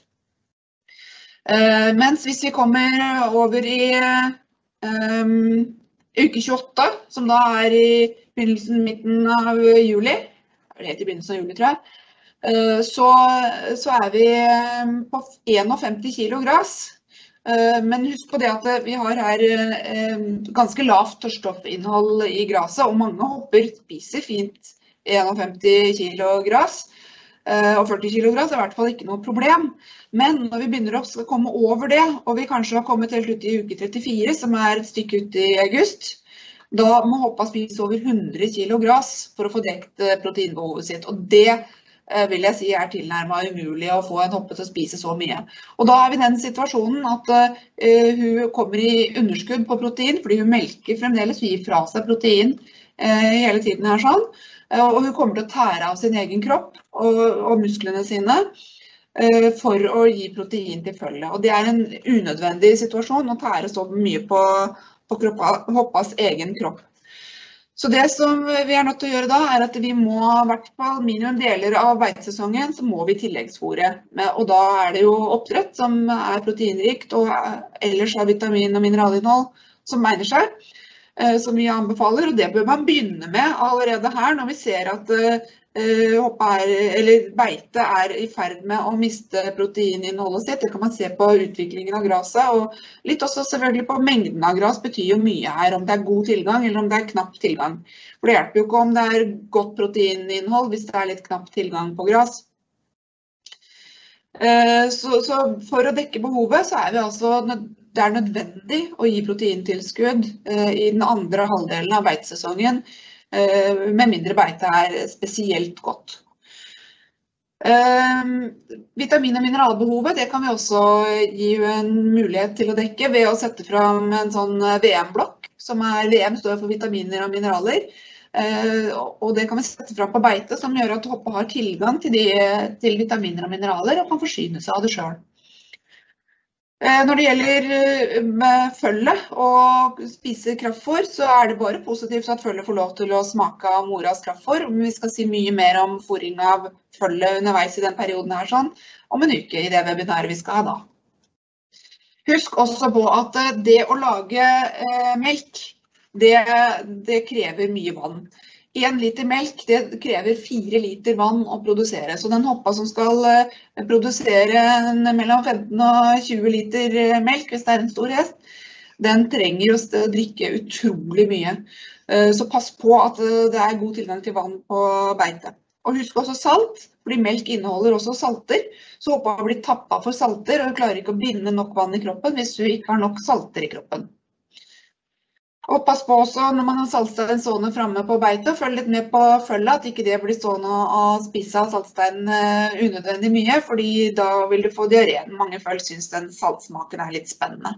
Eh, mens hvis vi kommer over i eh, uke tjueåtte, som da er i begynnelsen, midten av juli, er det helt i begynnelsen av juli, tror jeg, Så, så er vi på femtifem kilo gras. Men husk på det at vi har her ganske lavt tørrstoffinnhold i graset, og mange hopper spiser fint femtifem kilo gras. Og førti kilo gras er i hvert fall ikke noe problem. Men når vi begynner å komme over det, og vi kanskje har kommet helt ut i uke trettifire, som er et stykke ut i august, da må hoppa spise over hundre kilo gras for å få dekt proteinbehovet sitt. Og det vil jeg si er tilnærmet umulig å få en hoppe til å spise så mye. Og da er vi i den situasjonen at uh, hun kommer i underskudd på protein, fordi hun melker fremdeles, hun gir fra seg protein uh, hele tiden her sånn. Uh, og hun kommer til å tære av sin egen kropp og, og musklene sine uh, for å gi protein til følge. Og det er en unødvendig situasjon å tære så mye på, på kroppa, hoppas egen kropp. Så det som vi er nødt til å gjøre da, er at vi må, i hvert fall minimum deler av beitesesongen, så må vi tilleggsfôre. Og da er det jo oppdrett som er proteinrikt, og ellers har vitamin- og mineralinnhold som egner seg, som vi anbefaler. Og det bør man begynne med allerede her, når vi ser at hoppa er, eller beite er i ferd med å miste proteininnholdet sitt. Det kan man se på utviklingen av graset, og litt også selvfølgelig på mengden av gras betyr jo mye her, om det er god tilgang eller om det er knapp tilgang. For det hjelper jo ikke om det er godt proteininnhold hvis det er litt knapp tilgang på gras. Så, så for å dekke behovet så er vi altså, det er nødvendig å gi proteintilskudd i den andre halvdelen av beitesesongen, med mindre beite er spesielt godt. Eh, vitamin- og mineralbehovet, det kan vi også gi en mulighet til å dekke ved å sette fram en sånn V M-blokk, som er, V M står for vitaminer og mineraler, eh, og det kan vi sette fram på beite, som gjør at hoppa har tilgang til, de, til vitaminer og mineraler, og kan forsyne seg av det selv. Når det gjelder med følge og spise kraftfôr, så er det bare positivt at følge får lov til å smake av moras kraftfôr. Vi skal si mye mer om fôring av følge underveis i den perioden her, sånn, om en uke i det webinaret vi skal ha da. Husk også på at det å lage eh, melk, det, det krever mye vann. En liter melk, det krever fire liter vann å produsere, så den hoppa som skal produsere mellom femten og tjue liter melk, hvis det er en stor hest, den trenger å drikke utrolig mye. Så pass på at det er god tilgang til vann på beite. Og husk også salt, fordi melk inneholder også salter, så hoppa blir tappet for salter, og klarer ikke å binde nok vann i kroppen hvis du ikke har nok salter i kroppen. Og pass på også når man har saltstein stående fremme på beite, og følg litt med på følget, at ikke det blir stående og spise av saltsteinen unødvendig mye, fordi da vil du få diaré. Mange følg synes den saltsmaken er litt spennende.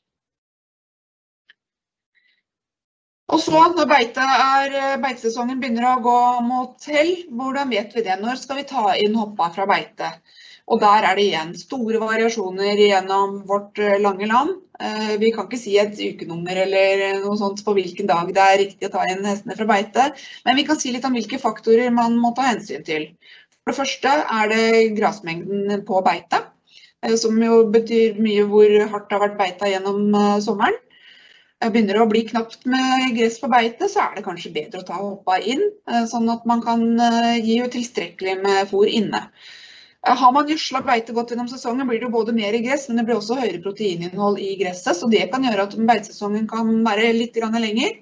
Og så når beite er, beitesesongen begynner å gå mot hell, hvordan vet vi det? Når skal vi ta inn hoppa fra beite? Og der er det igjen store variasjoner gjennom vårt lange land. Vi kan ikke si et ukenummer eller noe sånt på hvilken dag det er riktig å ta inn hestene fra beite, men vi kan si litt om hvilke faktorer man må ta hensyn til. For det første er det grasmengden på beite, som jo betyr mye hvor hardt det har vært beita gjennom sommeren. Begynner det å bli knapt med gress på beite, så er det kanskje bedre å ta hoppa inn, sånn at man kan gi tilstrekkelig med fôr inne. Har man gjødslet beite godt gjennom sesongen, blir det både mer i gress, men det blir også høyere proteininnhold i gresset, så det kan gjøre at beitesesongen kan være litt lenger.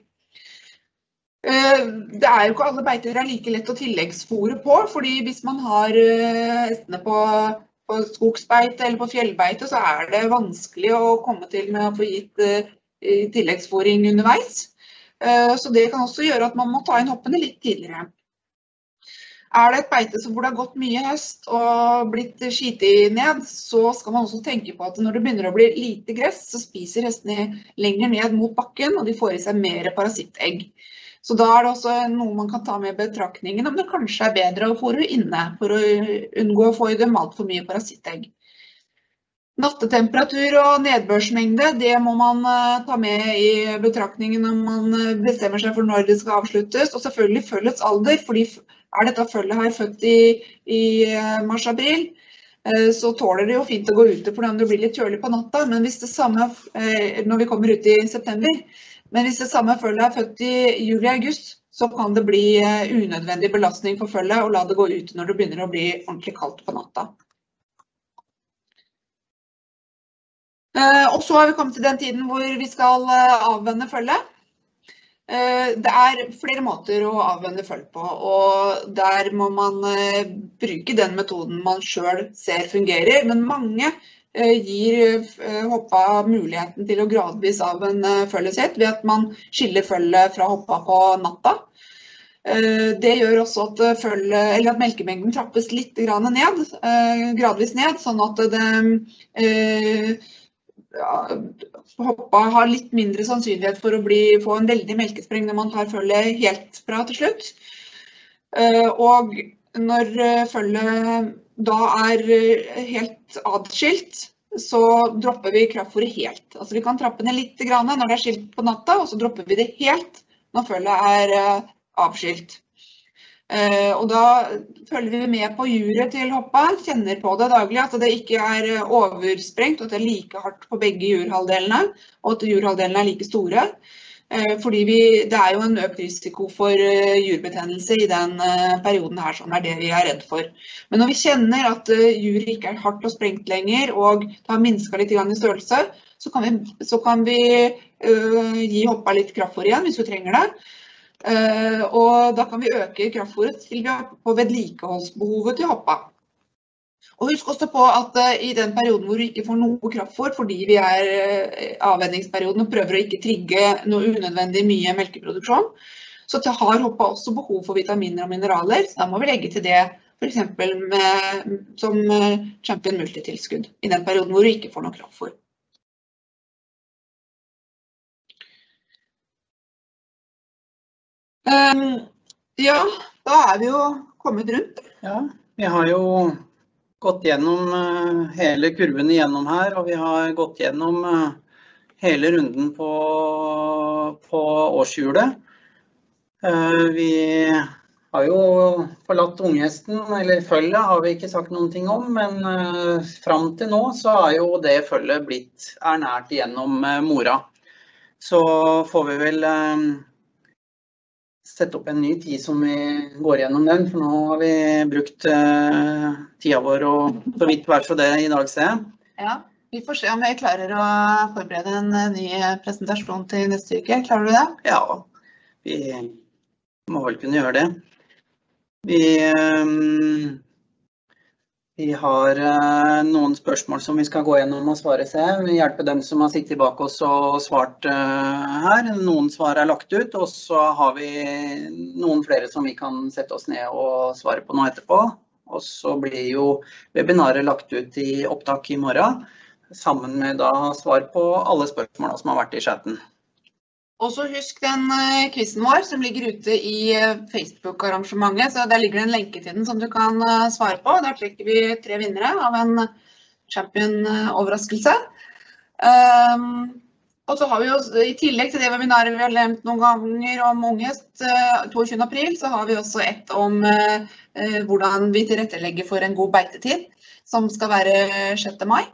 Det er jo ikke alle beiter er like lett å tilleggsfôre på, fordi hvis man har hestene på, på skogsbeite eller på fjellbeite, så er det vanskelig å komme til med å få gitt tilleggsfôring underveis. Så det kan også gjøre at man må ta inn hoppene litt tidligere. Er det et beite hvor det har gått mye høst og blitt skitig ned, så skal man også tenke på at når det begynner å bli lite gress, så spiser hestene lenger ned mot bakken, og de får i seg mer parasittegg. Så da er det også noe man kan ta med betraktningen om det kanskje er bedre å fôre inne, for å unngå å få i dem alt for mye parasittegg. Nattetemperatur og nedbørsmengde, det må man ta med i betraktningen når man bestemmer seg for når det skal avsluttes, og selvfølgelig følgets alder, fordi er dette følget her født i, i mars-april, så tåler det jo fint å gå ute fordi det blir litt kjølig på natta, men hvis det samme, når vi kommer ut i september, men hvis det samme følget er født i juli-august, så kan det bli unødvendig belastning for følget og la det gå ut når det begynner å bli ordentlig kaldt på natta. Og så har vi kommet til den tiden hvor vi skal avvenne følget. Det er flere måter å avvenne følg på, og der må man bruke den metoden man selv ser fungerer, men mange gir hoppa muligheten til å gradvis avvenne følget sitt ved at man skiller følget fra hoppa på natta. Det gjør også at, følge, eller at melkemengden trappes litt ned, gradvis ned, sånn at det Ja, hoppa har litt mindre sannsynlighet for å bli, få en veldig melkespreng når man tar følget helt fra til slutt. Og når følget da er helt adskilt, så dropper vi kraftfôret helt. Altså vi kan trappe ned litt når det er skilt på natta, og så dropper vi det helt når følget er avskilt. Og da følger vi med på juret til hoppa, kjenner på det daglig, at det ikke er oversprengt, og at det er like hardt på begge jurhalvdelene, og at jurhalvdelene er like store. Fordi vi, det er jo en økt risiko for jurbetennelse i den perioden her, som er det vi er redd for. Men når vi kjenner at juret ikke er hardt og sprengt lenger, og det har minsket litt i størrelse, så kan vi, så kan vi uh, gi hoppa litt kraftfôr igjen, hvis vi trenger det. Uh, og da kan vi øke kraftfôret til vi er på vedlikeholdsbehovet til hoppa. Og husk også på at uh, i den perioden hvor vi ikke får noe kraftfôr, fordi vi er uh, avvenningsperioden og prøver å ikke trigge noe unødvendig mye melkeproduksjon, så har hoppa også behov for vitaminer og mineraler, så da må vi legge til det for eksempel med, som uh, Champion Multitilskudd i den perioden hvor vi ikke får noe kraftfôr. Um, ja, da er vi jo kommet rundt. Ja, vi har jo gått gjennom uh, hele kurven igjennom her, og vi har gått gjennom uh, hele runden på, på årshjulet. Uh, vi har jo forlatt unghesten, eller følget har vi ikke sagt noen ting om, men uh, frem til nå så er jo det følget blitt ernært gjennom uh, mora. Så får vi vel uh, sette opp en ny tid som vi går gjennom den, for nå har vi brukt uh, tida vår og så vidt vært for det i dag, ser jeg. Ja, vi får se om vi klarer å forberede en ny presentasjon til neste uke. Klarer du det? Ja, vi må vel kunne gjøre det. Vi, um, vi har uh, noen spørsmål som vi skal gå gjennom og svare seg. Vi hjelper dem som har sittet bak oss og svart uh, her. Noen svar er lagt ut, og så har vi noen flere som vi kan sette oss ned og svare på nå etterpå. Og så blir jo webinaret lagt ut i opptak i morgen, sammen med da svar på alle spørsmålene som har vært i chatten. Og så husk den quizen vår som ligger ute i Facebook-arrangementet, så der ligger det en lenke til den som du kan svare på. Der trekker vi tre vinnere av en Champion-overraskelse. Um, og så har vi jo, i tillegg til det webinaret vi har nevnt noen ganger om unghest toogtyvende april, så har vi også et om uh, hvordan vi tilrettelegger for en god beitetid, som skal være sjette mai.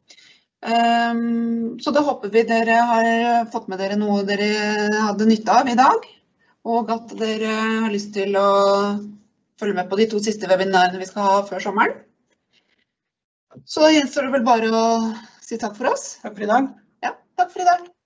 Um, så da håper vi dere har fått med dere noe dere hadde nytte av i dag, og at dere har lyst til å følge med på de to siste webinarene vi skal ha før sommeren. Så da gjenstår det vel bare å si takk for oss. Takk for i dag. Ja, takk for i dag.